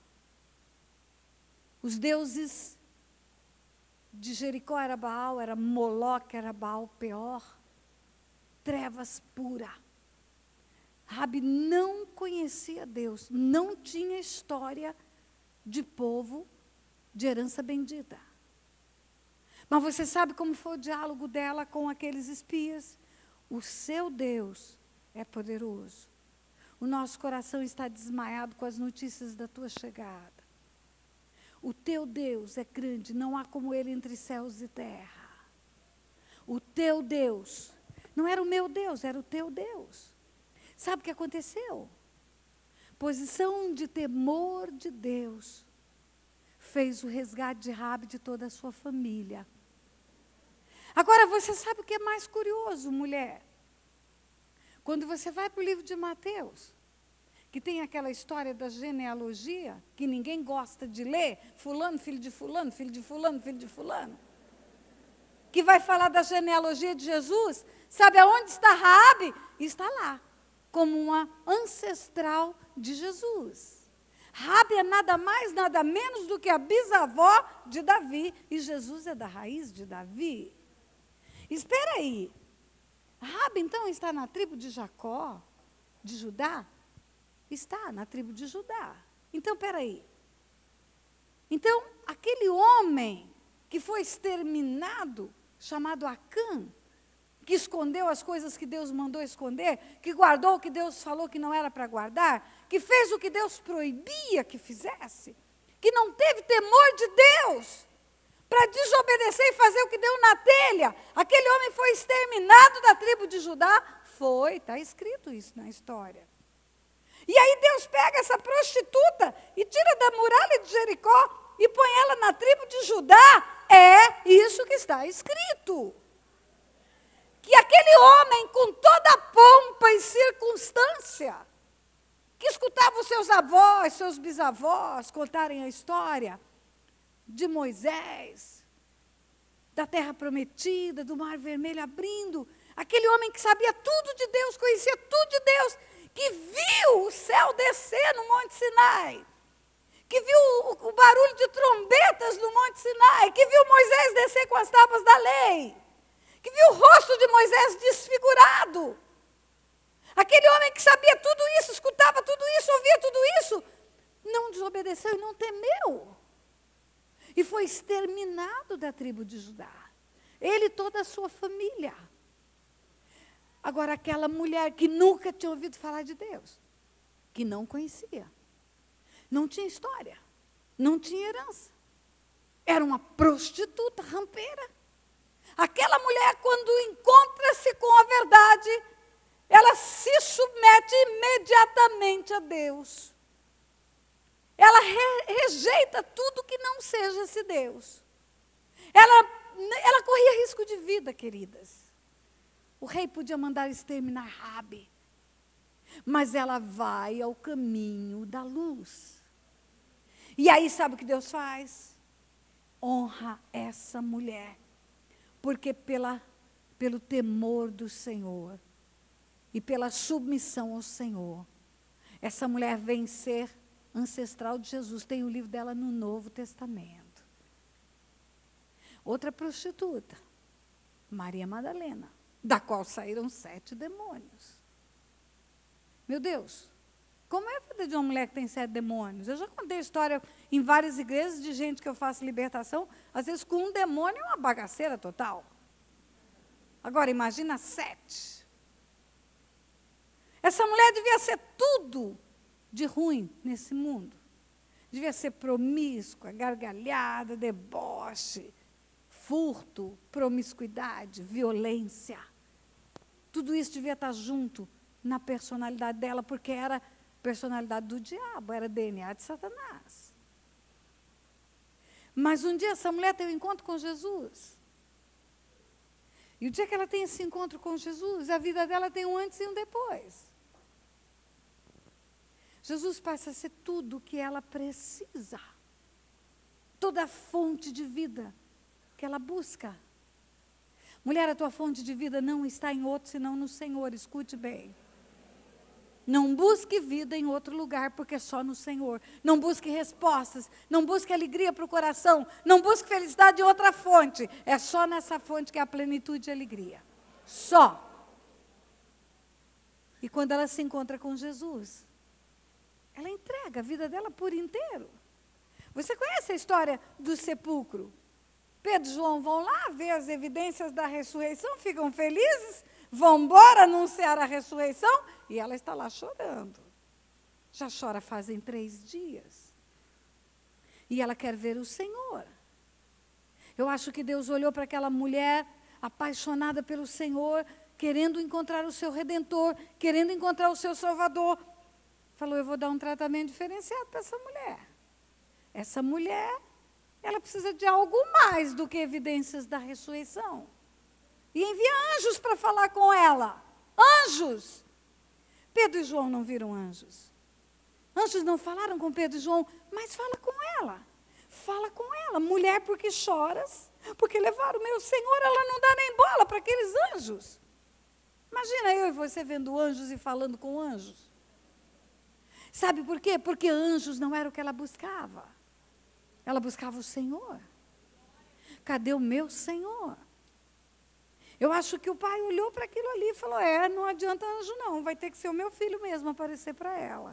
Os deuses de Jericó era Baal, era Moloque, era Baal Peor. Trevas pura. Raabe não conhecia Deus, não tinha história de povo de herança bendita. Mas você sabe como foi o diálogo dela com aqueles espias? O seu Deus é poderoso. O nosso coração está desmaiado com as notícias da tua chegada. O teu Deus é grande, não há como ele entre céus e terra. O teu Deus, não era o meu Deus, era o teu Deus. Sabe o que aconteceu? Posição de temor de Deus fez o resgate de Raabe de toda a sua família. Agora, você sabe o que é mais curioso, mulher? Quando você vai para o livro de Mateus, que tem aquela história da genealogia, que ninguém gosta de ler, fulano, filho de fulano, filho de fulano, filho de fulano, que vai falar da genealogia de Jesus, sabe aonde está Raabe? Está lá, como uma ancestral de Jesus. Raabe é nada mais, nada menos do que a bisavó de Davi, e Jesus é da raiz de Davi. Espera aí, Raabe então está na tribo de Jacó, de Judá? Está na tribo de Judá. Então, espera aí. Então, aquele homem que foi exterminado, chamado Acã, que escondeu as coisas que Deus mandou esconder, que guardou o que Deus falou que não era para guardar, que fez o que Deus proibia que fizesse, que não teve temor de Deus, para desobedecer e fazer o que deu na telha. Aquele homem foi exterminado da tribo de Judá. Foi, está escrito isso na história. E aí Deus pega essa prostituta e tira da muralha de Jericó e põe ela na tribo de Judá. É isso que está escrito. Que aquele homem, com toda a pompa e circunstância, que escutava os seus avós, seus bisavós contarem a história de Moisés, da terra prometida, do mar vermelho abrindo, aquele homem que sabia tudo de Deus, conhecia tudo de Deus, que viu o céu descer no Monte Sinai, que viu o barulho de trombetas no Monte Sinai, que viu Moisés descer com as tábuas da lei, que viu o rosto de Moisés desfigurado. Aquele homem que sabia tudo isso, escutava tudo isso, ouvia tudo isso, não desobedeceu e não temeu. E foi exterminado da tribo de Judá. Ele e toda a sua família. Agora, aquela mulher que nunca tinha ouvido falar de Deus, que não conhecia, não tinha história, não tinha herança, era uma prostituta rampeira. Aquela mulher, quando encontra-se com a verdade, ela se submete imediatamente a Deus. Ela rejeita tudo que não seja esse Deus. Ela corria risco de vida, queridas. O rei podia mandar exterminar Raabe, mas ela vai ao caminho da luz. E aí, sabe o que Deus faz? Honra essa mulher, porque pelo temor do Senhor e pela submissão ao Senhor, essa mulher vem ser ancestral de Jesus. Tem o livro dela no Novo Testamento. Outra prostituta, Maria Madalena, da qual saíram 7 demônios. Meu Deus, como é a vida de uma mulher que tem 7 demônios? Eu já contei história em várias igrejas de gente que eu faço libertação, às vezes com um demônio é uma bagaceira total. Agora, imagina 7. Essa mulher devia ser tudo de ruim nesse mundo. Devia ser promíscua, gargalhada, deboche, furto, promiscuidade, violência. Tudo isso devia estar junto na personalidade dela, porque era personalidade do diabo, era DNA de Satanás. Mas um dia essa mulher teve um encontro com Jesus. E o dia que ela tem esse encontro com Jesus, a vida dela tem um antes e um depois. Jesus passa a ser tudo o que ela precisa. Toda a fonte de vida que ela busca. Mulher, a tua fonte de vida não está em outro, senão no Senhor. Escute bem. Não busque vida em outro lugar, porque é só no Senhor. Não busque respostas, não busque alegria para o coração, não busque felicidade em outra fonte. É só nessa fonte que é a plenitude e a alegria. Só. E quando ela se encontra com Jesus, ela entrega a vida dela por inteiro. Você conhece a história do sepulcro? Pedro e João vão lá ver as evidências da ressurreição, ficam felizes, vão embora anunciar a ressurreição e ela está lá chorando. Já chora fazem 3 dias. E ela quer ver o Senhor. Eu acho que Deus olhou para aquela mulher apaixonada pelo Senhor, querendo encontrar o seu Redentor, querendo encontrar o seu Salvador. Falou, eu vou dar um tratamento diferenciado para essa mulher. Essa mulher, ela precisa de algo mais do que evidências da ressurreição. E envia anjos para falar com ela. Anjos! Pedro e João não viram anjos. Anjos não falaram com Pedro e João, mas fala com ela. Fala com ela. Mulher, por que choras? Porque levaram o meu Senhor, ela não dá nem bola para aqueles anjos. Imagina eu e você vendo anjos e falando com anjos. Sabe por quê? Porque anjos não era o que ela buscava. Ela buscava o Senhor. Cadê o meu Senhor? Eu acho que o pai olhou para aquilo ali e falou, não adianta anjo não, vai ter que ser o meu filho mesmo aparecer para ela.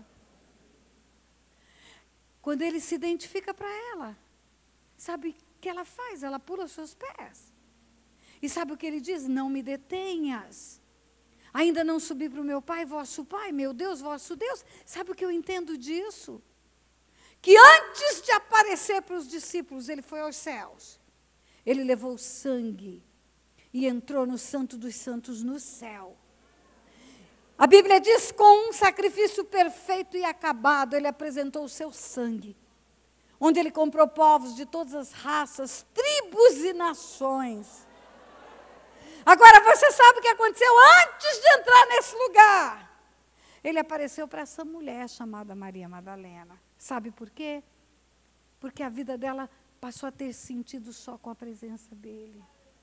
Quando ele se identifica para ela, sabe o que ela faz? Ela pula aos seus pés. E sabe o que ele diz? Não me detenhas. Ainda não subi para o meu pai, vosso pai, meu Deus, vosso Deus. Sabe o que eu entendo disso? Que antes de aparecer para os discípulos, ele foi aos céus. Ele levou sangue e entrou no Santo dos Santos no céu. A Bíblia diz, com um sacrifício perfeito e acabado, ele apresentou o seu sangue, onde ele comprou povos de todas as raças, tribos e nações. Agora, você sabe o que aconteceu antes de entrar nesse lugar? Ele apareceu para essa mulher chamada Maria Madalena. Sabe por quê? Porque a vida dela passou a ter sentido só com a presença dele.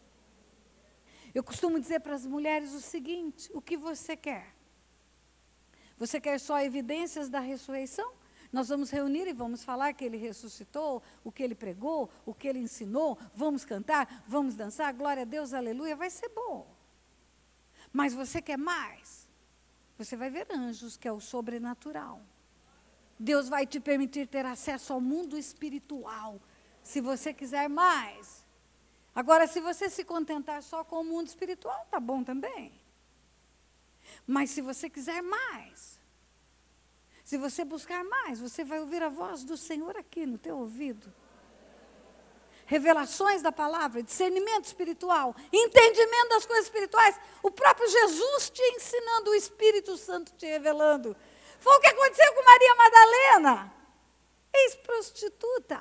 Eu costumo dizer para as mulheres o seguinte, o que você quer? Você quer só evidências da ressurreição? Nós vamos reunir e vamos falar que ele ressuscitou, o que ele pregou, o que ele ensinou, vamos cantar, vamos dançar, glória a Deus, aleluia, vai ser bom. Mas você quer mais? Você vai ver anjos, que é o sobrenatural. Deus vai te permitir ter acesso ao mundo espiritual, se você quiser mais. Agora, se você se contentar só com o mundo espiritual, tá bom também. Mas se você quiser mais, se você buscar mais, você vai ouvir a voz do Senhor aqui no teu ouvido. Revelações da palavra, discernimento espiritual, entendimento das coisas espirituais, o próprio Jesus te ensinando, o Espírito Santo te revelando. Foi o que aconteceu com Maria Madalena, ex-prostituta.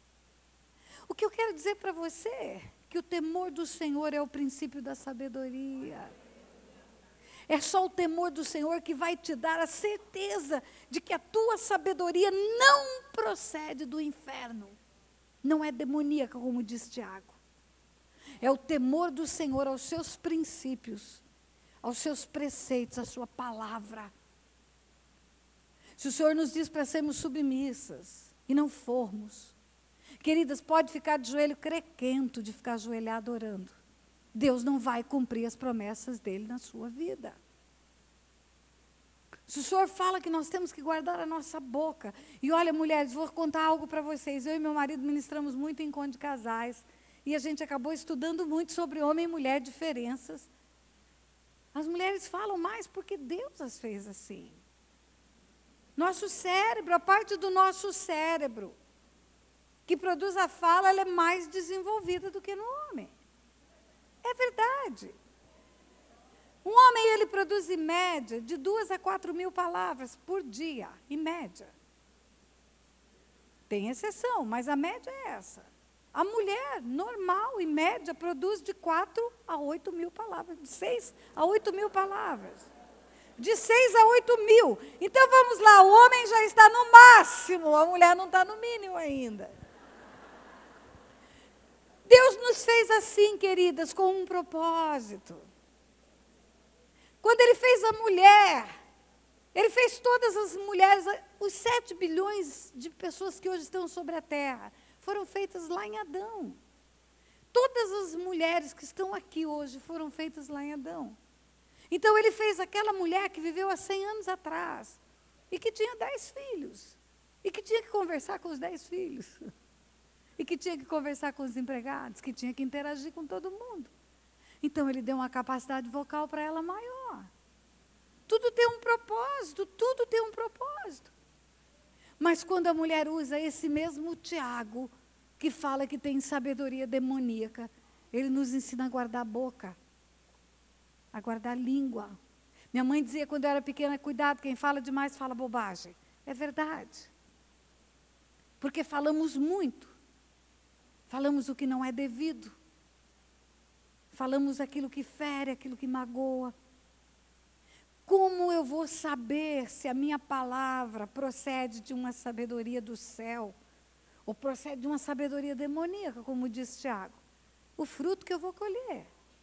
O que eu quero dizer para você é que o temor do Senhor é o princípio da sabedoria. É só o temor do Senhor que vai te dar a certeza de que a tua sabedoria não procede do inferno. Não é demoníaca, como diz Tiago. É o temor do Senhor aos seus princípios, aos seus preceitos, à sua palavra. Se o Senhor nos diz para sermos submissas e não formos, queridas, pode ficar de joelho crequento de ficar ajoelhado orando. Deus não vai cumprir as promessas dele na sua vida. Se o Senhor fala que nós temos que guardar a nossa boca, e olha, mulheres, vou contar algo para vocês. Eu e meu marido ministramos muito em encontro de casais, e a gente acabou estudando muito sobre homem e mulher, diferenças. As mulheres falam mais porque Deus as fez assim. Nosso cérebro, a parte do nosso cérebro que produz a fala, ela é mais desenvolvida do que no homem. É verdade. Um homem, ele produz em média de 2 a 4 mil palavras por dia, em média. Tem exceção, mas a média é essa. A mulher, normal, em média, produz de 4 a 8 mil palavras, de 6 a 8 mil palavras. De 6 a 8 mil. Então, vamos lá, o homem já está no máximo, a mulher não está no mínimo ainda. Deus nos fez assim, queridas, com um propósito. Quando Ele fez a mulher, Ele fez todas as mulheres, os 7 bilhões de pessoas que hoje estão sobre a terra, foram feitas lá em Adão. Todas as mulheres que estão aqui hoje foram feitas lá em Adão. Então, Ele fez aquela mulher que viveu há 100 anos atrás, e que tinha 10 filhos, e que tinha que conversar com os 10 filhos, e que tinha que conversar com os empregados, que tinha que interagir com todo mundo. Então, Ele deu uma capacidade vocal para ela maior. Tudo tem um propósito, tudo tem um propósito. Mas quando a mulher usa esse mesmo Tiago, que fala que tem sabedoria demoníaca, ele nos ensina a guardar a boca, a guardar a língua. Minha mãe dizia quando eu era pequena, cuidado, quem fala demais fala bobagem. É verdade. Porque falamos muito. Falamos o que não é devido. Falamos aquilo que fere, aquilo que magoa. Como eu vou saber se a minha palavra procede de uma sabedoria do céu, ou procede de uma sabedoria demoníaca, como diz Tiago? O fruto que eu vou colher.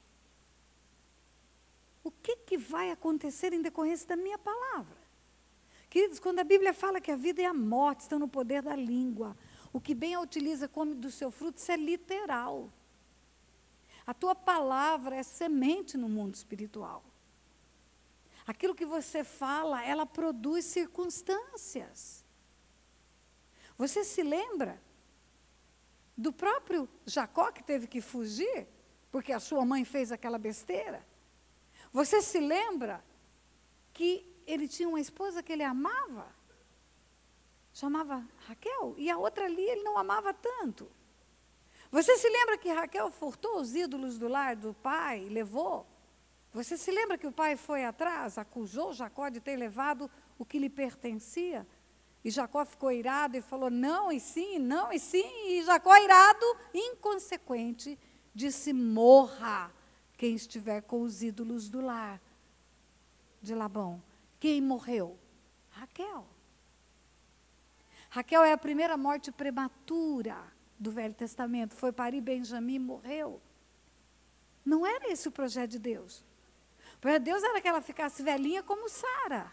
O que vai acontecer em decorrência da minha palavra? Queridos, quando a Bíblia fala que a vida e a morte estão no poder da língua, o que bem a utiliza come do seu fruto, isso é literal. A tua palavra é semente no mundo espiritual. Aquilo que você fala, ela produz circunstâncias. Você se lembra do próprio Jacó que teve que fugir, porque a sua mãe fez aquela besteira? Você se lembra que ele tinha uma esposa que ele amava? Chamava Raquel, e a outra ali ele não amava tanto. Você se lembra que Raquel furtou os ídolos do lar do pai e levou? Você se lembra que o pai foi atrás, acusou Jacó de ter levado o que lhe pertencia? E Jacó ficou irado e falou, não e sim, não e sim. E Jacó, irado, inconsequente, disse, morra quem estiver com os ídolos do lar de Labão. Quem morreu? Raquel. Raquel é a primeira morte prematura do Velho Testamento. Foi parir Benjamim e morreu. Não era esse o projeto de Deus. O projeto de Deus era que ela ficasse velhinha como Sara.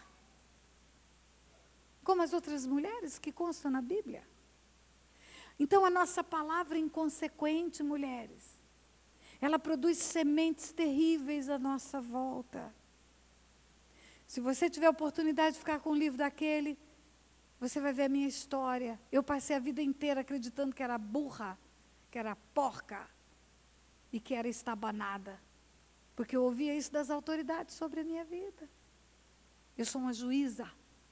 Como as outras mulheres que constam na Bíblia. Então, a nossa palavra inconsequente, mulheres, ela produz sementes terríveis à nossa volta. Se você tiver a oportunidade de ficar com o livro daquele, você vai ver a minha história. Eu passei a vida inteira acreditando que era burra, que era porca e que era estabanada. Porque eu ouvia isso das autoridades sobre a minha vida. Eu sou uma juíza.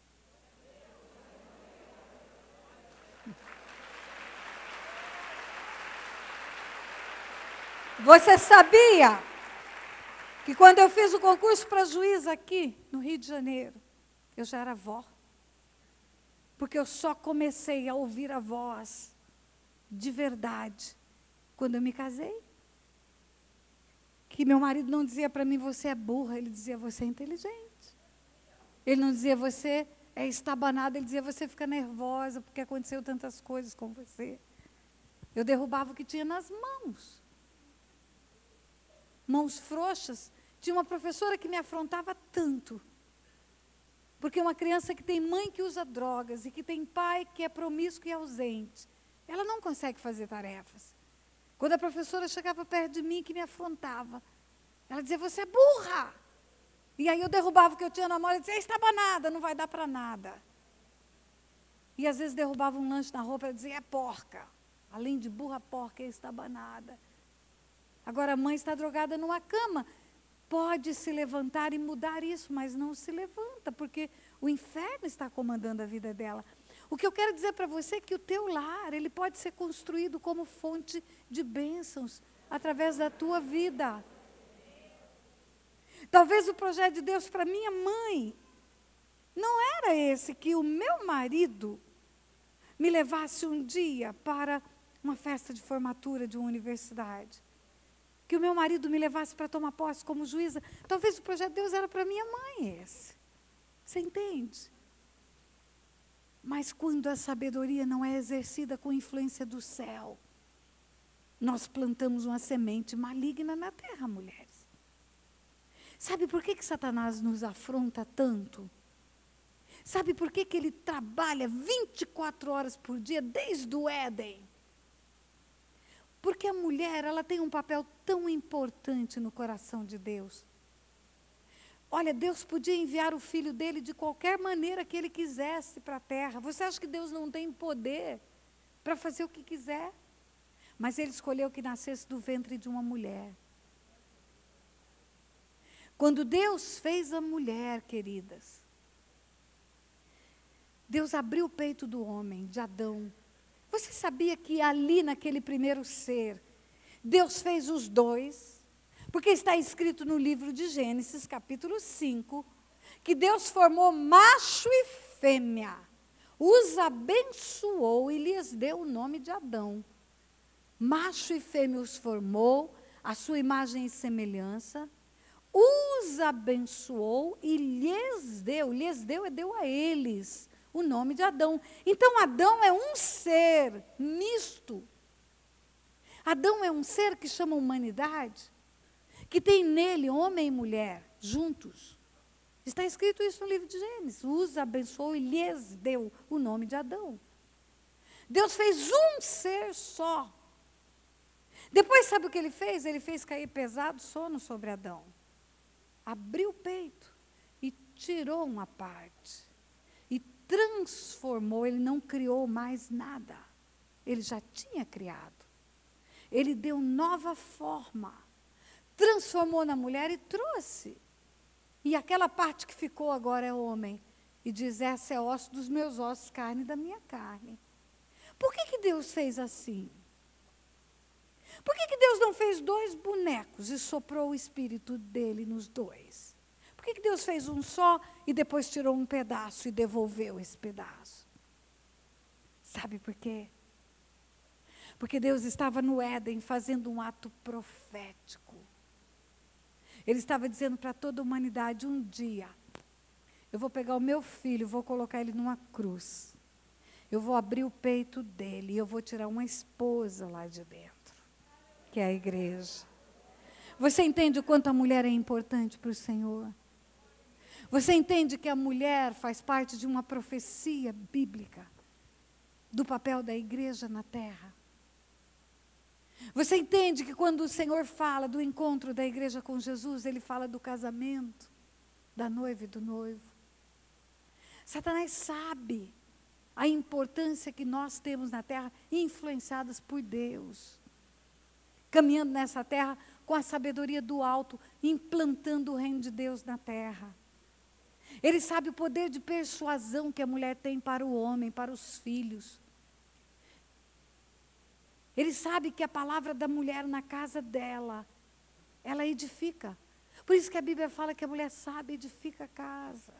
Você sabia que quando eu fiz o concurso para juiz aqui, no Rio de Janeiro, eu já era avó? Porque eu só comecei a ouvir a voz de verdade quando eu me casei. Que meu marido não dizia para mim, você é burra, ele dizia, você é inteligente. Ele não dizia, você é estabanada, ele dizia, você fica nervosa porque aconteceu tantas coisas com você. Eu derrubava o que tinha nas mãos. Mãos frouxas. Tinha uma professora que me afrontava tanto. Porque uma criança que tem mãe que usa drogas e que tem pai que é promíscuo e ausente, ela não consegue fazer tarefas. Quando a professora chegava perto de mim que me afrontava, ela dizia, você é burra. E aí eu derrubava o que eu tinha na mão e dizia, estabanada, não vai dar para nada. E às vezes derrubava um lanche na roupa e dizia, é porca. Além de burra, porca é estabanada. Agora a mãe está drogada numa cama. Pode se levantar e mudar isso, mas não se levanta, porque o inferno está comandando a vida dela. O que eu quero dizer para você é que o teu lar, ele pode ser construído como fonte de bênçãos, através da tua vida. Talvez o projeto de Deus para minha mãe não era esse, que o meu marido me levasse um dia para uma festa de formatura de uma universidade. Que o meu marido me levasse para tomar posse como juíza. Talvez o projeto de Deus era para minha mãe esse. Você entende? Mas quando a sabedoria não é exercida com influência do céu, nós plantamos uma semente maligna na terra, mulheres. Sabe por que Satanás nos afronta tanto? Sabe por que ele trabalha 24 horas por dia, desde o Éden? Porque a mulher, ela tem um papel tão importante no coração de Deus. Olha, Deus podia enviar o filho dele de qualquer maneira que ele quisesse para a terra. Você acha que Deus não tem poder para fazer o que quiser? Mas ele escolheu que nascesse do ventre de uma mulher. Quando Deus fez a mulher, queridas, Deus abriu o peito do homem, de Adão. Você sabia que ali naquele primeiro ser, Deus fez os dois? Porque está escrito no livro de Gênesis, capítulo 5, que Deus formou macho e fêmea, os abençoou e lhes deu o nome de Adão. Macho e fêmea os formou, a sua imagem e semelhança, os abençoou e lhes deu deu a eles o nome de Adão. Então Adão é um ser misto. Adão é um ser que chama humanidade, que tem nele homem e mulher, juntos. Está escrito isso no livro de Gênesis. Os abençoou e lhes deu o nome de Adão. Deus fez um ser só. Depois, sabe o que ele fez? Ele fez cair pesado sono sobre Adão. Abriu o peito e tirou uma parte. E transformou, ele não criou mais nada. Ele já tinha criado. Ele deu nova forma. Transformou na mulher e trouxe. E aquela parte que ficou agora é homem. E diz, essa é osso dos meus ossos, carne da minha carne. Por que Deus fez assim? Por que Deus não fez 2 bonecos e soprou o espírito dele nos 2? Por que Deus fez um só e depois tirou um pedaço e devolveu esse pedaço? Sabe por quê? Porque Deus estava no Éden fazendo um ato profético. Ele estava dizendo para toda a humanidade, um dia, eu vou pegar o meu filho, vou colocar ele numa cruz. Eu vou abrir o peito dele e eu vou tirar uma esposa lá de dentro, que é a igreja. Você entende o quanto a mulher é importante para o Senhor? Você entende que a mulher faz parte de uma profecia bíblica do papel da igreja na terra? Você entende que quando o Senhor fala do encontro da igreja com Jesus, ele fala do casamento, da noiva e do noivo? Satanás sabe a importância que nós temos na terra, influenciadas por Deus, caminhando nessa terra com a sabedoria do alto, implantando o reino de Deus na terra. Ele sabe o poder de persuasão que a mulher tem para o homem, para os filhos. Ele sabe que a palavra da mulher na casa dela, ela edifica. Por isso que a Bíblia fala que a mulher sábia edifica a casa.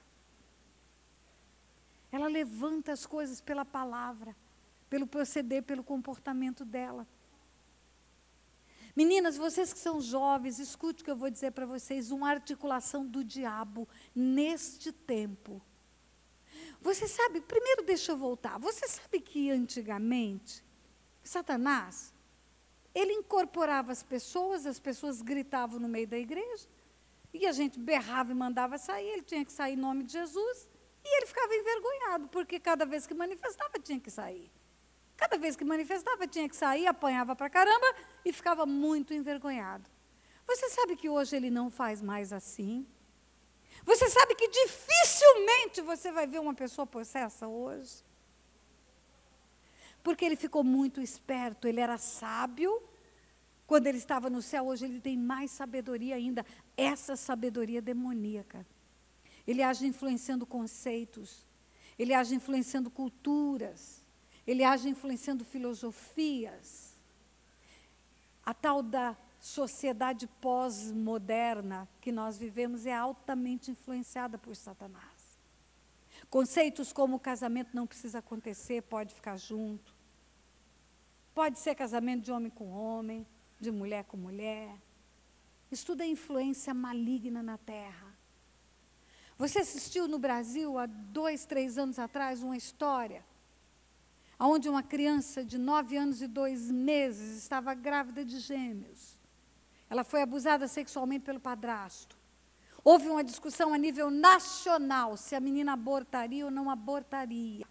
Ela levanta as coisas pela palavra, pelo proceder, pelo comportamento dela. Meninas, vocês que são jovens, escute o que eu vou dizer para vocês, uma articulação do diabo neste tempo. Você sabe, primeiro deixa eu voltar, você sabe que antigamente, Satanás, ele incorporava as pessoas gritavam no meio da igreja, e a gente berrava e mandava sair, ele tinha que sair em nome de Jesus, e ele ficava envergonhado, porque cada vez que manifestava tinha que sair. Cada vez que manifestava tinha que sair, apanhava pra caramba e ficava muito envergonhado. Você sabe que hoje ele não faz mais assim? Você sabe que dificilmente você vai ver uma pessoa possessa hoje? Porque ele ficou muito esperto, ele era sábio. Quando ele estava no céu, hoje ele tem mais sabedoria ainda. Essa sabedoria demoníaca. Ele age influenciando conceitos. Ele age influenciando culturas. Ele age influenciando filosofias. A tal da sociedade pós-moderna que nós vivemos é altamente influenciada por Satanás. Conceitos como o casamento não precisa acontecer, pode ficar junto. Pode ser casamento de homem com homem, de mulher com mulher. Isso tudo é influência maligna na terra. Você assistiu no Brasil, há 2, 3 anos atrás, uma história onde uma criança de 9 anos e 2 meses estava grávida de gêmeos. Ela foi abusada sexualmente pelo padrasto. Houve uma discussão a nível nacional se a menina abortaria ou não abortaria.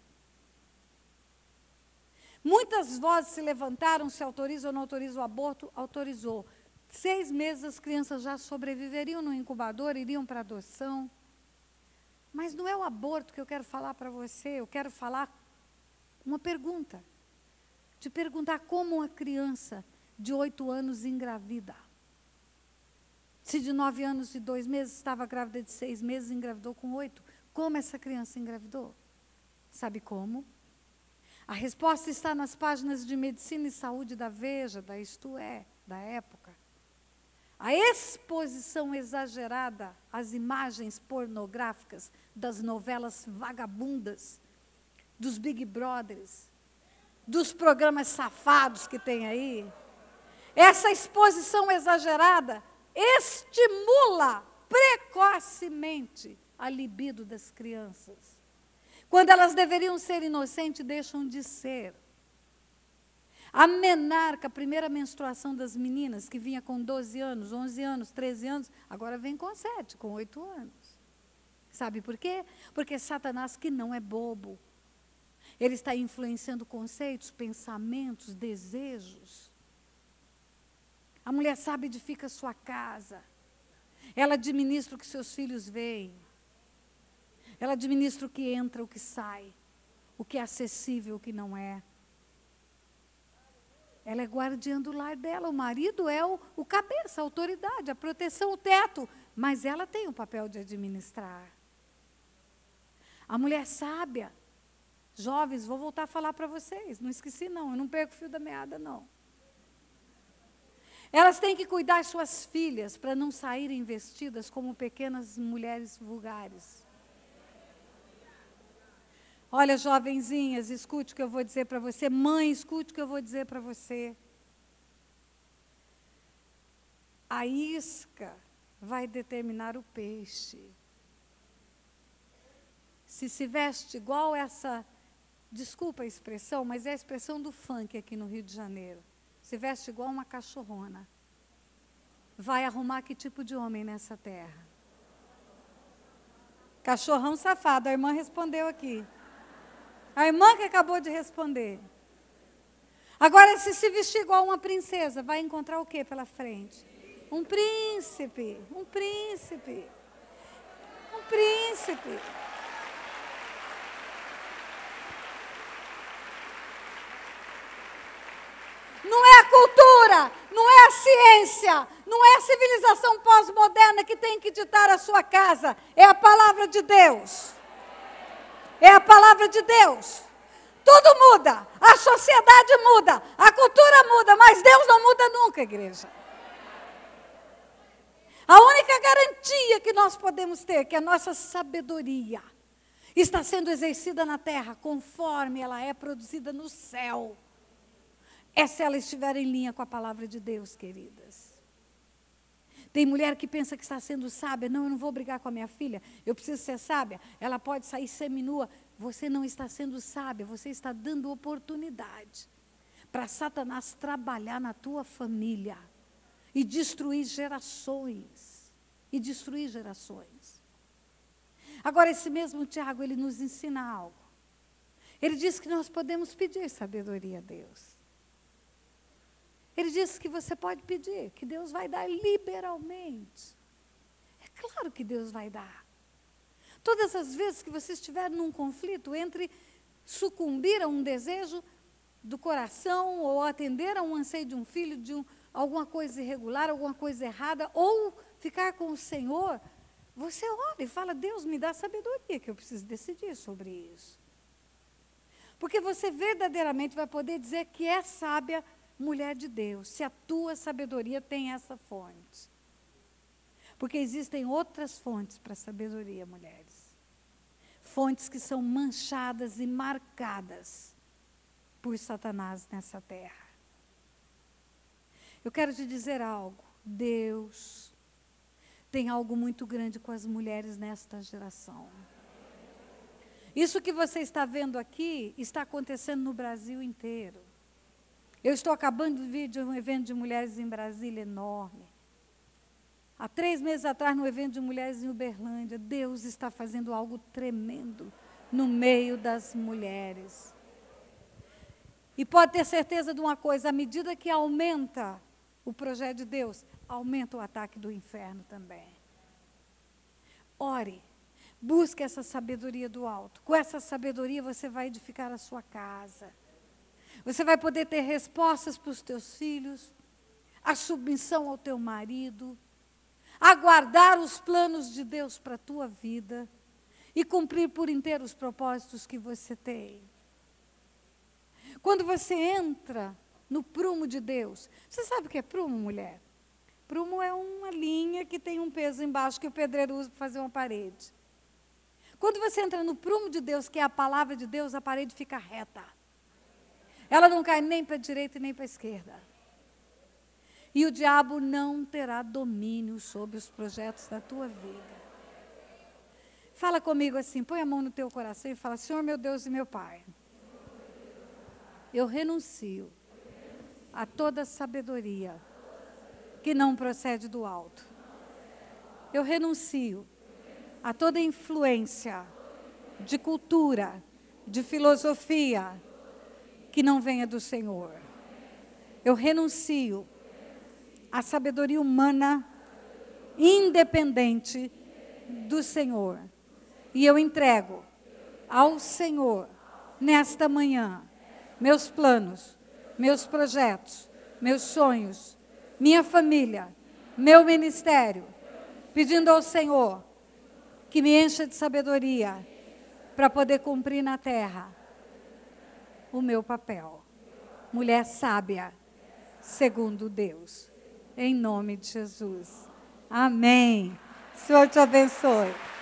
Muitas vozes se levantaram, se autoriza ou não autoriza o aborto, autorizou. 6 meses as crianças já sobreviveriam no incubador, iriam para adoção. Mas não é o aborto que eu quero falar para você, eu quero falar uma pergunta. Te perguntar como uma criança de 8 anos engravida. Se de 9 anos e 2 meses estava grávida de 6 meses, engravidou com 8. Como essa criança engravidou? Sabe como? A resposta está nas páginas de Medicina e Saúde da Veja, da Isto É, da época. A exposição exagerada às imagens pornográficas das novelas vagabundas, dos Big Brothers, dos programas safados que tem aí, essa exposição exagerada estimula precocemente a libido das crianças. Quando elas deveriam ser inocentes, deixam de ser. A menarca, a primeira menstruação das meninas, que vinha com 12 anos, 11 anos, 13 anos, agora vem com 7, com 8 anos. Sabe por quê? Porque Satanás, que não é bobo, ele está influenciando conceitos, pensamentos, desejos. A mulher sábia edifica a sua casa. Ela administra o que seus filhos veem. Ela administra o que entra, o que sai. O que é acessível, o que não é. Ela é guardiã do lar dela. O marido é o cabeça, a autoridade, a proteção, o teto. Mas ela tem o papel de administrar. A mulher sábia. Jovens, vou voltar a falar para vocês. Não esqueci, não. Eu não perco o fio da meada, não. Elas têm que cuidar das suas filhas para não saírem vestidas como pequenas mulheres vulgares. Olha, jovenzinhas, escute o que eu vou dizer para você. Mãe, escute o que eu vou dizer para você. A isca vai determinar o peixe. Se veste igual essa, desculpa a expressão, mas é a expressão do funk aqui no Rio de Janeiro. Se veste igual uma cachorrona. Vai arrumar que tipo de homem nessa terra? Cachorrão safado, a irmã respondeu aqui. A irmã que acabou de responder. Agora, se vestir igual uma princesa, vai encontrar o que pela frente? Um príncipe, um príncipe, um príncipe. Não é a cultura, não é a ciência, não é a civilização pós-moderna que tem que ditar a sua casa. É a palavra de Deus. É a palavra de Deus. Tudo muda, a sociedade muda, a cultura muda, mas Deus não muda nunca, igreja. A única garantia que nós podemos ter, que a nossa sabedoria está sendo exercida na terra, conforme ela é produzida no céu, é se ela estiver em linha com a palavra de Deus, queridas. Tem mulher que pensa que está sendo sábia. Não, eu não vou brigar com a minha filha, eu preciso ser sábia. Ela pode sair seminua. Você não está sendo sábia, você está dando oportunidade para Satanás trabalhar na tua família e destruir gerações. E destruir gerações. Agora, esse mesmo Tiago, ele nos ensina algo. Ele diz que nós podemos pedir sabedoria a Deus. Ele diz que você pode pedir, que Deus vai dar liberalmente. É claro que Deus vai dar. Todas as vezes que você estiver num conflito entre sucumbir a um desejo do coração ou atender a um anseio de um filho, alguma coisa irregular, alguma coisa errada, ou ficar com o Senhor, você ora e fala, Deus, me dá sabedoria, que eu preciso decidir sobre isso. Porque você verdadeiramente vai poder dizer que é sábia mulher de Deus, se a tua sabedoria tem essa fonte. Porque existem outras fontes para a sabedoria, mulheres. Fontes que são manchadas e marcadas por Satanás nessa terra. Eu quero te dizer algo. Deus tem algo muito grande com as mulheres nesta geração. Isso que você está vendo aqui está acontecendo no Brasil inteiro. Eu estou acabando de vir de um evento de mulheres em Brasília enorme. Há 3 meses atrás, no evento de mulheres em Uberlândia, Deus está fazendo algo tremendo no meio das mulheres. E pode ter certeza de uma coisa, à medida que aumenta o projeto de Deus, aumenta o ataque do inferno também. Ore, busque essa sabedoria do alto. Com essa sabedoria você vai edificar a sua casa. Você vai poder ter respostas para os teus filhos, a submissão ao teu marido, aguardar os planos de Deus para a tua vida e cumprir por inteiro os propósitos que você tem. Quando você entra no prumo de Deus, você sabe o que é prumo, mulher? Prumo é uma linha que tem um peso embaixo que o pedreiro usa para fazer uma parede. Quando você entra no prumo de Deus, que é a palavra de Deus, a parede fica reta. Ela não cai nem para a direita e nem para a esquerda. E o diabo não terá domínio sobre os projetos da tua vida. Fala comigo assim, põe a mão no teu coração e fala, Senhor meu Deus e meu Pai, eu renuncio a toda sabedoria que não procede do alto. Eu renuncio a toda influência de cultura, de filosofia que não venha do Senhor. Eu renuncio à sabedoria humana independente do Senhor. E eu entrego ao Senhor, nesta manhã, meus planos, meus projetos, meus sonhos, minha família, meu ministério, pedindo ao Senhor que me encha de sabedoria para poder cumprir na terra o meu papel. Mulher sábia, segundo Deus. Em nome de Jesus. Amém. Senhor te abençoe.